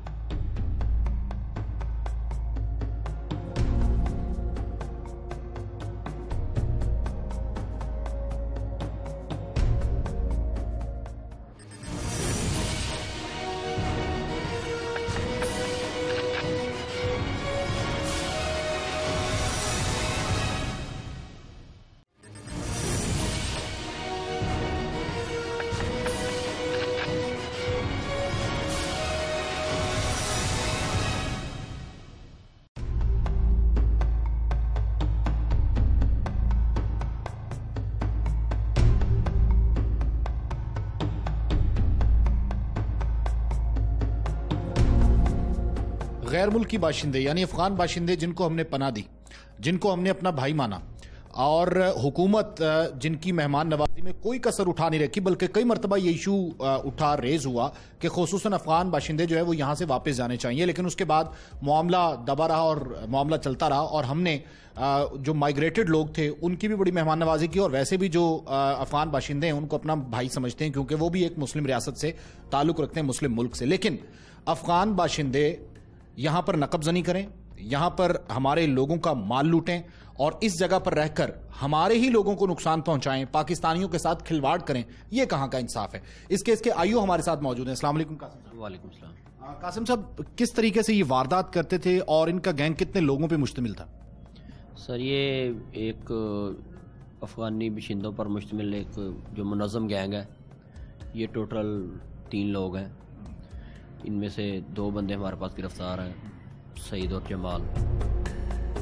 गैर मुल्की बाशिंदे यानी अफगान बाशिंदे जिनको हमने पनाह दी, जिनको हमने अपना भाई माना और हुकूमत जिनकी मेहमान नवाजी में कोई कसर उठा नहीं रखी, बल्कि कई मरतबा ये इशू उठा रेज हुआ कि खुसूसन अफगान बाशिंदे जो है वो यहाँ से वापस जाने चाहिए। लेकिन उसके बाद मामला दबा रहा और मामला चलता रहा और हमने जो माइग्रेटेड लोग थे उनकी भी बड़ी मेहमान नवाजी की। और वैसे भी जो अफगान बाशिंदे हैं उनको अपना भाई समझते हैं, क्योंकि वो भी एक मुस्लिम रियासत से ताल्लुक़ रखते हैं, मुस्लिम मुल्क से। लेकिन अफगान बाशिंदे यहाँ पर नकबजनी करें, यहाँ पर हमारे लोगों का माल लूटें और इस जगह पर रहकर हमारे ही लोगों को नुकसान पहुंचाएं, पाकिस्तानियों के साथ खिलवाड़ करें, ये कहाँ का इंसाफ है। इस केस के आईओ हमारे साथ मौजूद हैं। अस्सलाम वालेकुम कासिम साहब। वालेकुम सलाम। कासिम साहब, किस तरीके से ये वारदात करते थे और इनका गैंग कितने लोगों पर मुश्तमिल था? सर, ये एक अफ़गानी बशिंदों पर मुश्तमिल एक जो मुनज़्ज़म गैंग है। ये टोटल तीन लोग हैं। इनमें से दो बंदे हमारे पास गिरफ्तार हैं, सईद और जमाल,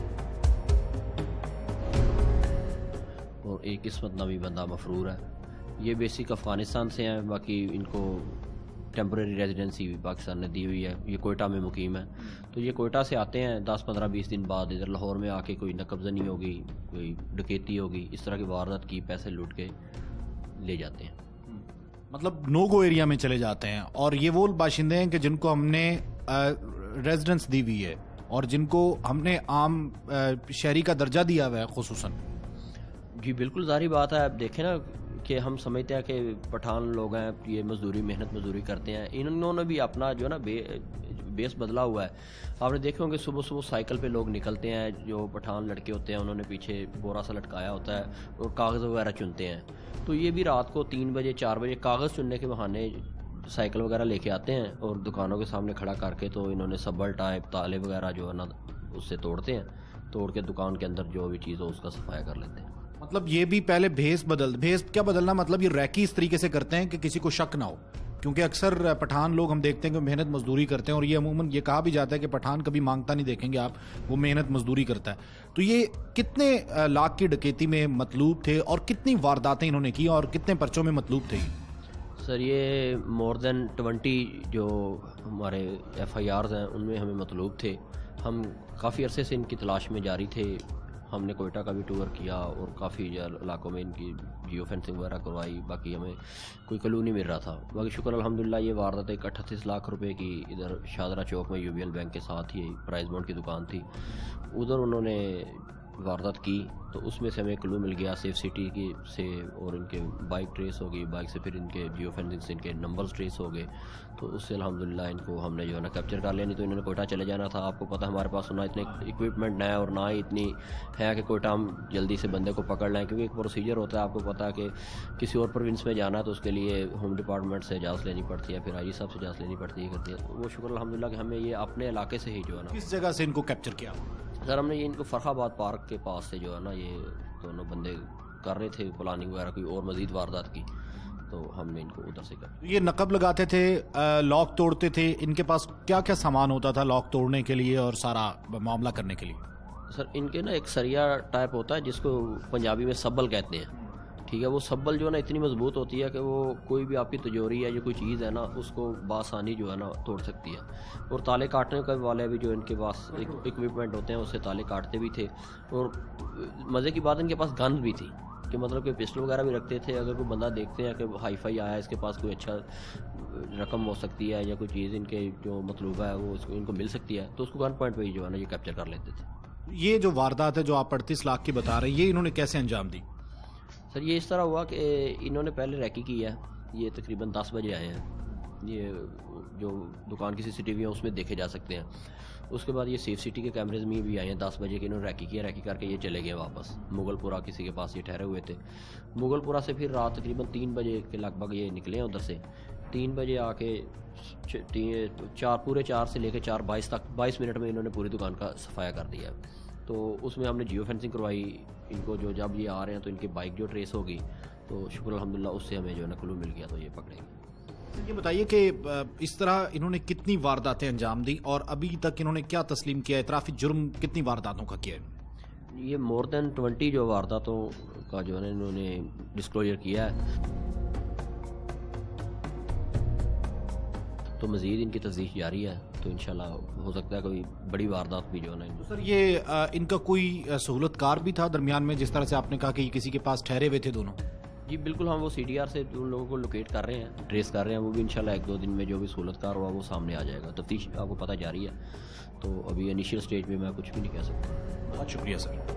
और एक किस्मत नामी बंदा मफरूर है। ये बेसिक अफ़गानिस्तान से हैं, बाकी इनको टेम्परेरी रेजिडेंसी पाकिस्तान ने दी हुई है। ये कोयटा में मुकीम है, तो ये कोयटा से आते हैं, दस पंद्रह बीस दिन बाद इधर लाहौर में आके कोई नकबजनी होगी, कोई डकैती होगी, इस तरह की वारदात की, पैसे लूट के ले जाते हैं। मतलब नो गो एरिया में चले जाते हैं। और ये वो बाशिंदे हैं कि जिनको हमने रेजिडेंस दी हुई है और जिनको हमने आम शहरी का दर्जा दिया हुआ है खुसूसन। जी बिल्कुल, जारी बात है। आप देखें ना कि हम समझते हैं कि पठान लोग हैं, ये मजदूरी मेहनत मजदूरी करते हैं, इन्होंने भी अपना जो है ना बे, बेस बदला हुआ है। आपने देखे होंगे सुबह सुबह साइकिल पे लोग निकलते हैं, जो पठान लड़के होते हैं उन्होंने पीछे बोरा सा लटकाया होता है और कागज़ वगैरह चुनते हैं। तो ये भी रात को तीन बजे चार बजे कागज़ चुनने के बहाने साइकिल वगैरह लेके आते हैं और दुकानों के सामने खड़ा करके तो इन्होंने सब्बल टाइप ताले वगैरह जो है ना उससे तोड़ते हैं, तोड़ के दुकान के अंदर जो भी चीज़ हो उसका सफाया कर लेते हैं। मतलब ये भी पहले भेस बदल भेस क्या बदलना, मतलब ये रैकी इस तरीके से करते हैं कि किसी को शक ना हो, क्योंकि अक्सर पठान लोग हम देखते हैं कि मेहनत मजदूरी करते हैं और ये अमूमन ये कहा भी जाता है कि पठान कभी मांगता नहीं देखेंगे आप, वो मेहनत मजदूरी करता है। तो ये कितने लाख की डकैती में मतलूब थे और कितनी वारदातें इन्होंने की और कितने पर्चों में मतलूब थे? सर ये मोर देन ट्वेंटी जो हमारे एफ आई आर्स हैं उनमें हमें मतलूब थे। हम काफ़ी अरसे से इनकी तलाश में जारी थे। हमने कोयटा का भी टूर किया और काफ़ी इलाकों में इनकी जियो फेंसिंग वगैरह करवाई, बाकी हमें कोई क्लू नहीं मिल रहा था। बाकी शुक्र अल्हम्दुलिल्लाह ये वारदात एक अट्ठतीस लाख रुपए की इधर शादरा चौक में यूबीएल बैंक के साथ ही प्राइस बॉन्ड की दुकान थी, उधर उन्होंने वारदात की। तो उसमें से हमें क्लू मिल गया सेफ सिटी की से, और इनके बाइक ट्रेस हो गई, बाइक से फिर इनके जियो फेंसिंग से इनके नंबर्स ट्रेस हो गए। तो उससे अल्हम्दुलिल्लाह इनको हमने जो है ना कैप्चर कर लिया। नहीं तो इन्होंने कोयटा चले जाना था। आपको पता है हमारे पास ना इतने इक्विपमेंट है और ना ही इतनी है कि कोयटा हम जल्दी से बंदे को पकड़ लें, क्योंकि एक प्रोसीजर होता है। आपको पता है कि किसी और प्रोविंस में जाना है तो उसके लिए होम डिपार्टमेंट से इजाज़त लेनी पड़ती है, फिर आई जी साहब से इजाज़त लेनी पड़ती है करती है। तो वो शुक्र अल्हम्दुलिल्लाह कि हमें ये अपने इलाके से ही जो है ना। किस जगह से इनको कैप्चर किया? सर हमने ये इनको फरखाबाद पार्क के पास से जो है ना ये दोनों बंदे कर रहे थे प्लानिंग वगैरह कोई और मजीद वारदात की, तो हमने इनको उधर से कर। ये नकब लगाते थे, लॉक तोड़ते थे, इनके पास क्या क्या सामान होता था लॉक तोड़ने के लिए और सारा मामला करने के लिए? सर इनके ना एक सरिया टाइप होता है जिसको पंजाबी में सब्बल कहते हैं, ठीक है। वो सब्बल जो है ना इतनी मजबूत होती है कि वो कोई भी आपकी तिजोरी है या कोई चीज़ है ना उसको बासानी जो है ना तोड़ सकती है। और ताले काटने के वाले भी जो इनके पास इक्विपमेंट होते हैं उससे ताले काटते भी थे। और मज़े की बात इनके पास गन भी थी कि मतलब कि पिस्टल वगैरह भी रखते थे। अगर कोई बंदा देखते हैं कि हाई फाई आया है, इसके पास कोई अच्छा रकम हो सकती है या कोई चीज़ इनके जो मतलूबा है वो उसको इनको मिल सकती है, तो उसको गन पॉइंट पर ही जो है ना ये कैप्चर कर लेते थे। ये जो वारदात है जो आप अड़तीस लाख की बता रहे हैं, ये इन्होंने कैसे अंजाम दी? सर ये इस तरह हुआ कि इन्होंने पहले रैकी की है। ये तकरीबन दस बजे आए हैं। ये जो दुकान की सीसीटीवी है उसमें देखे जा सकते हैं। उसके बाद ये सेफ सिटी के कैमरेज में भी आए हैं। दस बजे के इन्होंने रैकी किया, रैकी करके ये चले गए वापस मुगलपुरा, किसी के पास ये ठहरे हुए थे। मुगलपुरा से फिर रात तकरीबन तीन बजे के लगभग ये निकले उधर से। तीन बजे आके चार पूरे चार से लेकर चार बाईस तक बाईस मिनट में इन्होंने पूरी दुकान का सफाया कर दिया। तो उसमें हमने जियो फेंसिंग करवाई इनको, जो जब ये आ रहे हैं तो इनकी बाइक जो ट्रेस होगी, तो शुक्र अल्हम्दुलिल्लाह उससे हमें जो है ना क्लू मिल गया, तो ये पकड़ेंगे। ये बताइए कि इस तरह इन्होंने कितनी वारदातें अंजाम दी और अभी तक इन्होंने क्या तस्लीम किया है? इतराफी जुर्म कितनी वारदातों का किया है? ये मोर देन ट्वेंटी जो वारदातों का जो है ना इन्होंने डिस्क्लोजर किया है। तो मज़ीद इनकी तफ्तीश जारी है, तो इंशाल्लाह हो सकता है कोई बड़ी वारदात भी जो है ना। सर ये आ, इनका कोई सहूलतकार भी था दरमियान में, जिस तरह से आपने कहा कि किसी के पास ठहरे हुए थे दोनों? जी बिल्कुल, हम वो सी डी आर से उन लोगों को लोकेट कर रहे हैं, ट्रेस कर रहे हैं। वो भी इंशाल्लाह एक दो दिन में जो भी सहूलतकार हुआ वो सामने आ जाएगा। तफ्तीश आपको पता जारी है, तो अभी इनिशियल स्टेज में मैं कुछ भी नहीं कह सकता। बहुत शुक्रिया सर।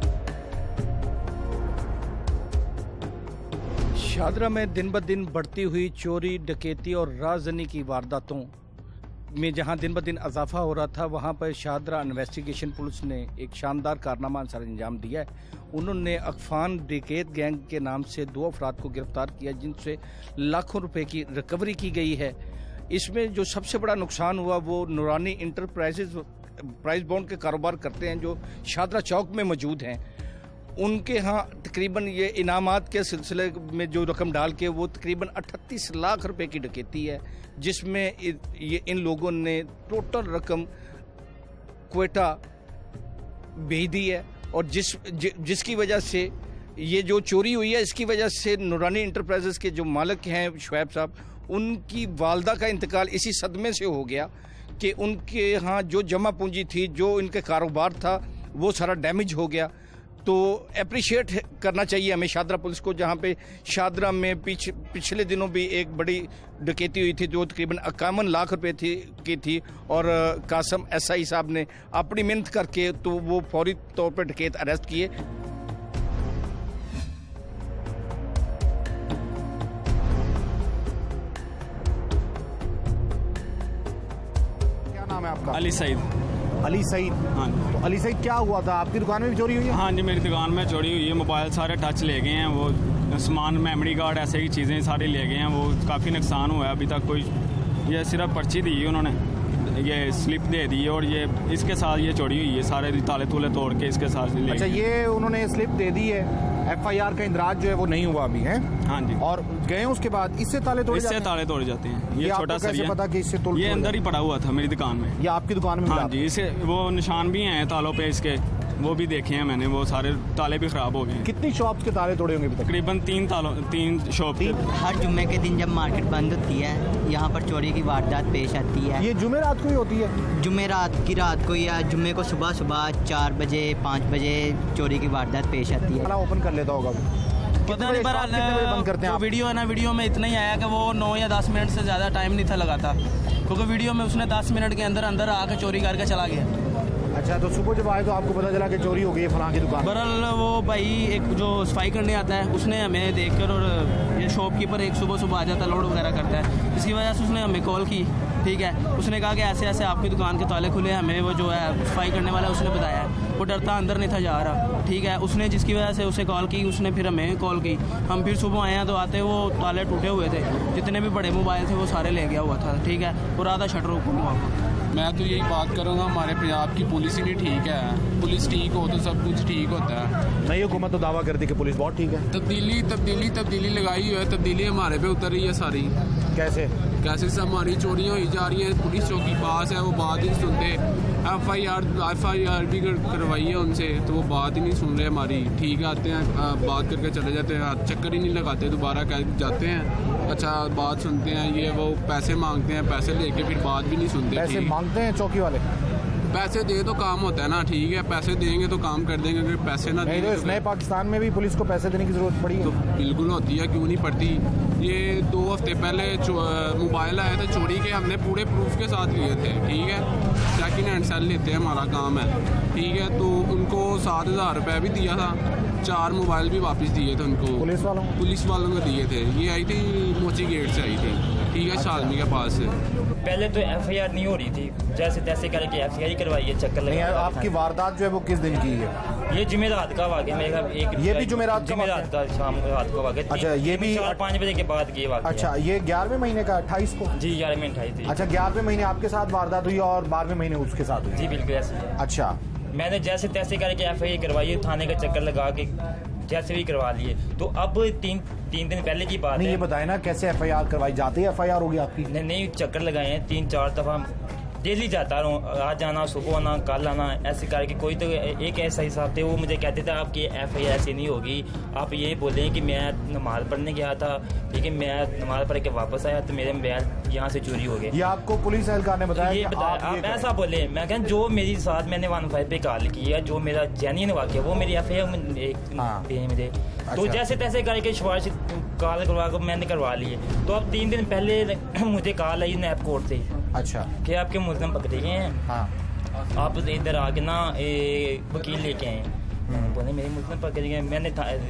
शादरा में दिन ब दिन बढ़ती हुई चोरी, डकैती और राजनी की वारदातों में जहां दिन ब दिन इजाफा हो रहा था, वहां पर शादरा इन्वेस्टिगेशन पुलिस ने एक शानदार कारनामा सर अंजाम दिया है। उन्होंने अफगान डकैत गैंग के नाम से दो अफराद को गिरफ्तार किया, जिनसे लाखों रुपए की रिकवरी की गई है। इसमें जो सबसे बड़ा नुकसान हुआ वो नूरानी इंटरप्राइजेज प्राइस बॉन्ड के कारोबार करते हैं जो शादरा चौक में मौजूद हैं। उनके यहाँ तकरीबन ये इनामात के सिलसिले में जो रकम डाल के वो तकरीबन अट्ठतीस लाख रुपए की डकैती है, जिसमें ये इन लोगों ने टोटल रकम कोयटा भेज दी है। और जिस जि, जिसकी वजह से ये जो चोरी हुई है इसकी वजह से नूरानी इंटरप्राइजेस के जो मालिक हैं शुएब साहब, उनकी वालदा का इंतकाल इसी सदमे से हो गया कि उनके यहाँ जो जमा पूंजी थी, जो इनके कारोबार था, वो सारा डैमेज हो गया। तो अप्रिशिएट करना चाहिए हमें शादरा पुलिस को, जहाँ पे शादरा में पिछ, पिछले दिनों भी एक बड़ी डकैती हुई थी जो तकरीबन इक्यावन लाख रुपए थी की थी और कासम एसआई साहब ने अपनी मेहनत करके तो वो फौरी तौर पर डकैत अरेस्ट किए। क्या नाम है आपका? अली सईद। अली सईद। हाँ तो अली सईद, क्या हुआ था आपकी दुकान में भी चोरी हुई है? हाँ जी, मेरी दुकान में चोरी हुई है। मोबाइल सारे टच ले गए हैं, वो सामान, मेमोरी कार्ड, ऐसे ही चीज़ें सारी ले गए हैं। वो काफ़ी नुकसान हुआ है। अभी तक कोई, ये सिर्फ पर्ची दी है उन्होंने, ये स्लिप दे दी है और ये इसके साथ ये चोरी हुई है। सारे ताले तूले तोड़ के इसके साथ ले। अच्छा, ये उन्होंने स्लिप दे दी है, एफआईआर का इंदराज जो है वो नहीं हुआ अभी है। हाँ जी। और गए उसके बाद इससे ताले तोड़े इससे ताले तोड़े जाते हैं। ये, ये छोटा सा कैसे पता कि इससे तोड़ ये अंदर ही पड़ा हुआ था मेरी दुकान में। ये आपकी दुकान में? हाँ जी, इसे वो निशान भी हैं तालों पे इसके, वो भी देखे हैं मैंने। वो सारे ताले भी खराब हो गए हैं। कितनी शॉप्स के ताले तोड़े होंगे? तकरीबन तीन तालों तीन शॉप। हर जुम्मे के दिन जब मार्केट बंद होती है, यहाँ पर चोरी की वारदात पेश आती है। ये जुमे रात को ही होती है? जुम्मे रात की रात को या जुम्मे को सुबह सुबह चार बजे पाँच बजे चोरी की वारदात पेश आती है। ओपन कर लेता होगा पता नहीं, पर बंद करते हैं? जो वीडियो है ना, वीडियो में इतना ही आया कि वो नौ या दस मिनट से ज़्यादा टाइम नहीं था लगाता, क्योंकि वीडियो में उसने दस मिनट के अंदर अंदर आकर चोरी करके चला गया। अच्छा, तो सुबह जब आए तो आपको पता चला कि चोरी हो गई है फलां की दुकान? बहरहाल वो भाई एक जो सफाई करने आता है उसने हमें देखकर, और ये शॉपकीपर एक सुबह सुबह आ जाता है, लोड वगैरह करता है, इसकी वजह से उसने हमें कॉल की। ठीक है, उसने कहा कि ऐसे ऐसे आपकी दुकान के ताले खुले हैं। हमें वो जो है सफाई करने वाला उसने बताया, वो डरता अंदर नहीं था जा रहा। ठीक है, उसने जिसकी वजह से उसे कॉल की, उसने फिर हमें कॉल की। हम फिर सुबह आए हैं तो आते वो ताले टूटे हुए थे, जितने भी बड़े मोबाइल थे वो सारे ले गया हुआ था। ठीक है, और आधा शटर ओपन हुआ। मैं तो यही बात करूँगा, हमारे पंजाब की पुलिस ही नहीं ठीक है। पुलिस ठीक हो तो सब कुछ ठीक होता है। नई हुकूमत तो दावा करती कि पुलिस बहुत ठीक है। तब्दीली तब्दीली तब्दीली लगाई हुई है, तब्दीली हमारे पे उतर रही है सारी। कैसे कैसे सब हमारी चोरियाँ हुई जा रही हैं। पुलिस चौकी पास है, वो बात ही नहीं सुनते। F I R F I R भी करवाई है उनसे, तो वो बात ही नहीं सुन रहे हमारी। ठीक है, आते हैं बात करके चले जाते हैं, चक्कर ही नहीं लगाते, दोबारा कह जाते हैं, अच्छा बात सुनते हैं, ये वो पैसे मांगते हैं, पैसे लेके फिर बात भी नहीं सुनते। पैसे मांगते हैं चौकी वाले? पैसे दे तो काम होता है ना। ठीक है, पैसे देंगे तो काम कर देंगे, अगर पैसे ना देंगे तो नए पाकिस्तान में भी पुलिस को पैसे देने की जरूरत पड़ी है? तो बिल्कुल होती है, क्यों नहीं पड़ती। ये दो हफ्ते पहले मोबाइल आया था चोरी के, हमने पूरे प्रूफ के साथ लिए थे। ठीक है, सेकंड हैंड सेल लेते हैं, हमारा काम है। ठीक है, तो उनको सात हज़ार रुपये भी दिया था, चार मोबाइल भी वापस दिए थे उनको, पुलिस वालों पुलिस वालों को दिए थे। ये आई थी मोची गेट से आई थी। ठीक है, शालमी के पास से। पहले तो एफ आई आर नहीं हो रही थी, जैसे तैसे करके एफ आई आर करवाई है, चक्कर लगा। आपकी वारदात जो है वो किस दिन की है? ये जुमेरात का वाक़या मेरा एक। ये भी जुमेरात जुमेरात का शाम रात का वाक़या। अच्छा, ये भी चार पाँच बजे के बाद की वाक़या। अच्छा, ये ग्यारहवें महीने का अट्ठाईस को? जी, ग्यारहवें अट्ठाईस थी। अच्छा, ग्यारहवें महीने आपके साथ वारदात हुई और बारहवें महीने उसके साथ हुई? जी बिल्कुल ऐसे ही। अच्छा, मैंने जैसे तैसे करके एफ आई आर करवाई, थाने का चक्कर लगा के जैसे भी करवा लिए। तो अब तीन तीन दिन पहले की बात नहीं, है। ये बताए ना कैसे एफ आई आर करवाई जाती है? एफ आई आर होगी आपकी? नहीं नहीं, चक्कर लगाए हैं तीन चार दफ़ा, डेली जाता रहूँ, आज आना, सुबह आना, कल आना, ऐसे करके। कोई तो एक ऐसा हिसाब थे, वो मुझे कहते थे आपकी एफ आई आर ऐसी नहीं होगी, आप ये बोलें कि मैं नमाज़ पढ़ने गया था, ठीक है, मैं नमाज़ पढ़ के वापस आया तो मेरे मोबाइल यहाँ से चोरी हो गए। ये आपको पुलिस एहलकार ने बताया? ये बताया, आप, आप ऐसा बोले। मैं कह जो मेरी साथ मैंने वन फाइव पे कॉल किया, जो मेरा जेन्युइन वाक़या, वो मेरी एफ आई आर दे मुझे। तो जैसे तैसे करके सिफारिश कॉल करवा कर मैंने करवा लिए। तो अब तीन दिन पहले मुझे कॉल आई नैब कोर्ट से। अच्छा, कि आपके मुल्ज़िम पकड़े गए हैं। हाँ, आप इधर आके ना वकील लेके आए। बोले मेरे मुल्ज़िम पकड़े गए। मैंने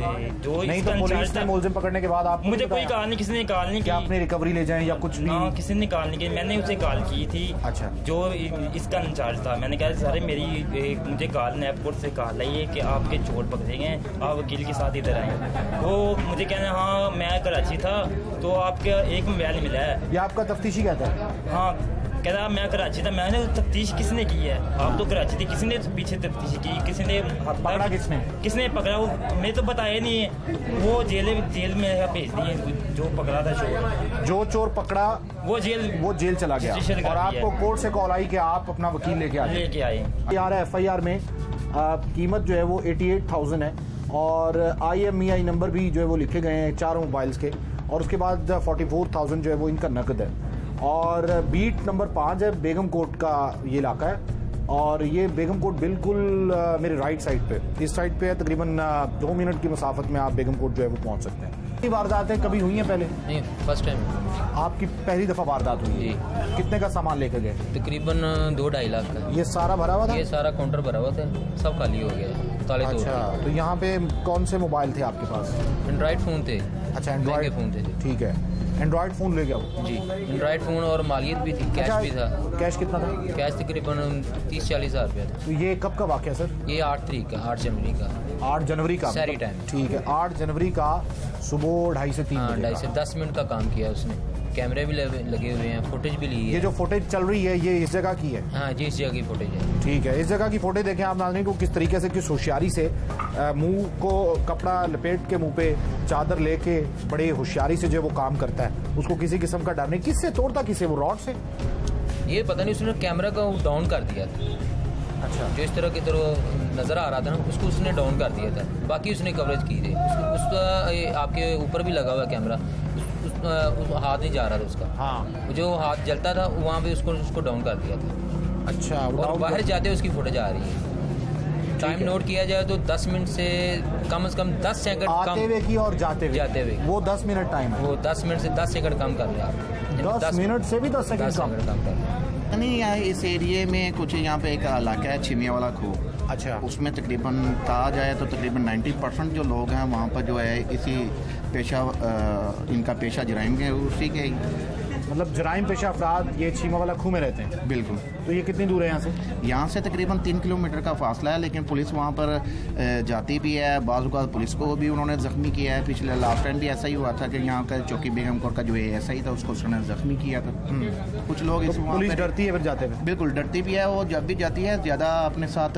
जो नहीं तो पुलिस ने मुल्ज़िम पकड़ने के बाद आप मुझे कोई कॉल नहीं, किसी ने कॉल नहीं की आपने रिकवरी ले जाए या कुछ भी? ना, किसी ने कॉल नहीं की। मैंने उसे कॉल की थी। अच्छा, जो इसका इंचार्ज था, मैंने कहा सर मेरी मुझे कॉल नैब कोर्ट से कॉल आई है कि आपके चोर पकड़े गए, आप वकील के साथ इधर आए। वो मुझे कहना हाँ मैं कराची था, तो आपका एक मोबाइल मिला है। ये आपका तफ्तीशी कहता है? हाँ, कह रहा मैं कराची था। मैंने तफ्तीश किसने की है? आप तो कराची थी, किसने पीछे तफ्तीश की? किसी ने पकड़ा? किसने किसने पकड़ा? वो मैं तो बताया नहीं है। वो जेल जेल में भेज दिए, जो पकड़ा था चोर। जो चोर पकड़ा वो जेल वो जेल चला गया, और आपको कोर्ट से कॉल आई कि आप अपना वकील लेके आए? लेके आए। यार एफ आई आर में कीमत जो है वो अठासी हज़ार है और I M E I number भी जो है वो लिखे गए हैं चारों मोबाइल्स के, और उसके बाद फोर्टी फोर थाउजेंड जो है वो इनका नकद है। और बीट नंबर पाँच है, बेगम कोट का ये इलाका है, और ये बेगम कोट बिल्कुल आ, मेरे राइट साइड पे, इस साइड पे है, तकरीबन आ, दो मिनट की मुसाफत में आप बेगम कोट जो है वो पहुंच सकते हैं। ये वारदातें कभी हुई हैं पहले? नहीं, फर्स्ट टाइम। आपकी पहली दफ़ा वारदात हुई है? कितने का सामान लेकर गए? तकरीबन दो ढाई लाख का। ये सारा भरा हुआ था? ये सारा काउंटर भरा हुआ था, सब खाली हो गया, ताले तोड़। अच्छा, तो यहाँ पे कौन से मोबाइल थे आपके पास? एंड्रॉइड फ़ोन थे। अच्छा, एंड्रॉइड फ़ोन थे। ठीक है, एंड्रॉइड फ़ोन ले गया वो? जी, एंड्रॉइड फ़ोन और मालियत भी थी, कैश अच्छा, भी था। कैश कितना था? कैश तकरीबन तीस चालीस हज़ार रुपया था। तो ये कब का वाक़या सर? ये आठ तारीख का, आठ जनवरी का। आठ जनवरी का सारी टाइम। ठीक है, आठ जनवरी का सुबह ढाई से तीन हाँ, ढाई से दस मिनट का काम किया उसने। कैमरे भी लगे हुए हैं, फुटेज भी ली है। ये जो फुटेज चल रही है ये इस जगह की है? हाँ जी, इस जगह की फुटेज है। ठीक है, इस जगह की फुटेज देखें आप नाज़रीन को, किस तरीके से, किस होशियारी से मुंह को कपड़ा लपेट के मुंह पे चादर लेके बड़े होशियारी से जो वो काम करता है। उसको किसी किस्म का डर नहीं। किससे तोड़ता, किसे? वो रॉड से? ये पता नहीं, उसने कैमरा को डाउन कर दिया था। अच्छा, जो इस तरह की तरह नज़र आ रहा था ना, उसको उसने डाउन कर दिया था, बाकी उसने कवरेज की थी। उसका आपके ऊपर भी लगा हुआ कैमरा, उस, उस हाथ नहीं जा रहा था उसका। हाँ, जो हाथ जलता था वहाँ पे उसको उसको डाउन कर दिया था। अच्छा, और बाहर जाते उसकी फुटेज आ रही है। टाइम नोट किया जाए तो दस मिनट से कम से कम दस सेकंड कम आते हुए की और जाते हुए जाते हुए वो दस मिनट टाइम, वो दस मिनट से दस सेकंड कम कर लिया। दस मिनट से भी दस सेकंड कम कम कर। नहीं, यहाँ इस एरिए में कुछ यहाँ पे एक इलाका है छिमिया वाला खो। अच्छा, उसमें तकरीबन कहा जाए तो तकरीबन नब्बे परसेंट जो लोग हैं वहाँ पर जो है इसी पेशा आ, इनका पेशा जराइम के उसी के ही, मतलब जराइम पेशा अफराद ये छीमा वाला खू में रहते हैं? बिल्कुल। तो ये कितनी दूर है यहाँ से? यहाँ से तकरीबन तीन किलोमीटर का फासला है, लेकिन पुलिस वहाँ पर जाती भी है। बाज़ औक़ात पुलिस को भी उन्होंने ज़ख्मी किया है। पिछले लास्ट टाइम भी ऐसा ही हुआ था कि यहाँ का चौकी बेगम कोट का जो ए एस आई था उसको उसने ज़ख्मी किया था। कुछ लोग इस पुलिस डरती है फिर जाते हुए? बिल्कुल डरती भी है, वो जब भी जाती है ज़्यादा अपने साथ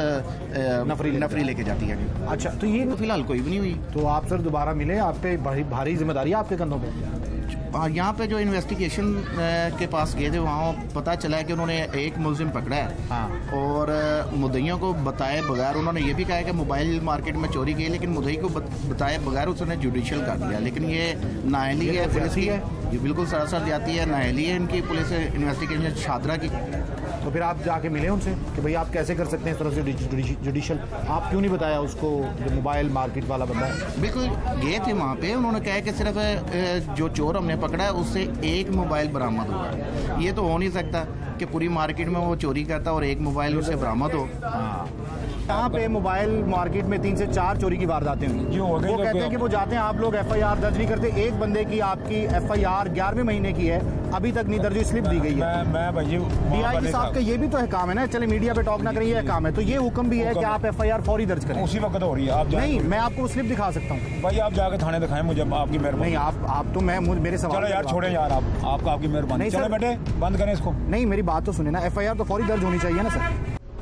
नफरी नफरी लेके जाती है। अच्छा, तो ये तो फिलहाल कोई भी नहीं हुई। तो आप सर दोबारा मिले, आप पे भारी जिम्मेदारी है आपके कंधों पे? यहाँ पे जो इन्वेस्टिगेशन के पास गए थे वहाँ पता चला है कि उन्होंने एक मुलजिम पकड़ा है। हाँ। और मुद्दइयों को बताए बगैर उन्होंने ये भी कहा है कि मोबाइल मार्केट में चोरी की, लेकिन मुद्दई को बताए बगैर उसने जुडिशियल कर दिया। लेकिन ये नाअहली है पुलिस की, ये बिल्कुल सरासर जाती है, नाअहली है इनकी पुलिस इन्वेस्टिगेशन शादरा की। तो फिर आप जाके मिले उनसे कि भाई आप कैसे कर सकते हैं इस तरह से जुडिशियल? आप क्यों नहीं बताया उसको जो मोबाइल मार्केट वाला बंदा है? बिल्कुल गए थे वहाँ पे, उन्होंने कहा कि सिर्फ जो चोर हमने पकड़ा है उससे एक मोबाइल बरामद हुआ। ये तो हो नहीं सकता कि पूरी मार्केट में वो चोरी करता और एक मोबाइल उससे बरामद हो। हाँ, यहाँ पे मोबाइल मार्केट में तीन से चार चोरी की वारदातें हुई। वो कहते हैं कि वो जाते हैं, आप लोग एफ आई आर दर्ज नहीं करते। एक बंदे की आपकी एफ आई आर ग्यारहवें महीने की है, अभी तक नहीं दर्ज, स्लिप दी गई है। डी आई जी साहब का ये भी तो है काम है ना, चले मीडिया पे टॉक ना करें, ये काम है। तो ये हुक्म भी है कि आप एफ आई आर फौरी दर्ज करें। उसी वक्त हो रही है। आप नहीं, मैं आपको स्लिप दिखा सकता हूँ। भाई आप जाके थाने दिखाएं मुझे, आपकी मेहरबानी। नहीं, आप आप तो मैं मेरे सवाल। चलो यार छोड़े यार, आप आपका आपकी मेहरबानी। चलो बेटे बंद करें इसको। नहीं, मेरी बात तो सुने ना, एफ आई आर तो फौरी दर्ज होनी चाहिए ना सर।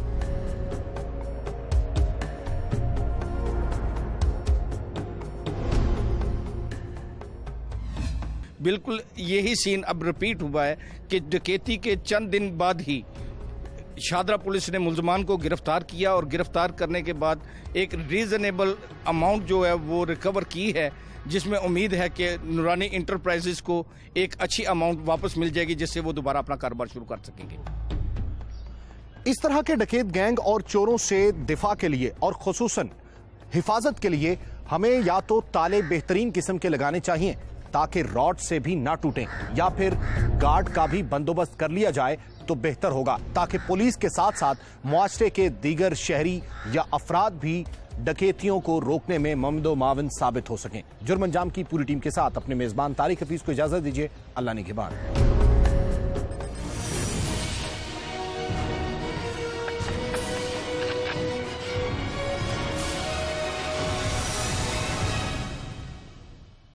बिल्कुल यही सीन अब रिपीट हुआ है कि डकैती के चंद दिन बाद ही शादरा पुलिस ने मुलजमान को गिरफ्तार किया और गिरफ्तार करने के बाद एक रीजनेबल अमाउंट जो है वो रिकवर की है, जिसमें उम्मीद है कि नूरानी इंटरप्राइजेस को एक अच्छी अमाउंट वापस मिल जाएगी, जिससे वो दोबारा अपना कारोबार शुरू कर सकेंगे। इस तरह के डकैत गैंग और चोरों से दिफा के लिए और खुसूसन हिफाजत के लिए हमें या तो ताले बेहतरीन किस्म के लगाने चाहिए ताकि रॉड से भी ना टूटें, या फिर गार्ड का भी बंदोबस्त कर लिया जाए तो बेहतर होगा, ताकि पुलिस के साथ साथ मुआशरे के दीगर शहरी या अफराद भी डकैतियों को रोकने में ममदो मावन साबित हो सकें। जुर्म अंजाम की पूरी टीम के साथ अपने मेजबान तारिक हफीज को इजाजत दीजिए। अल्लाह निगहबान।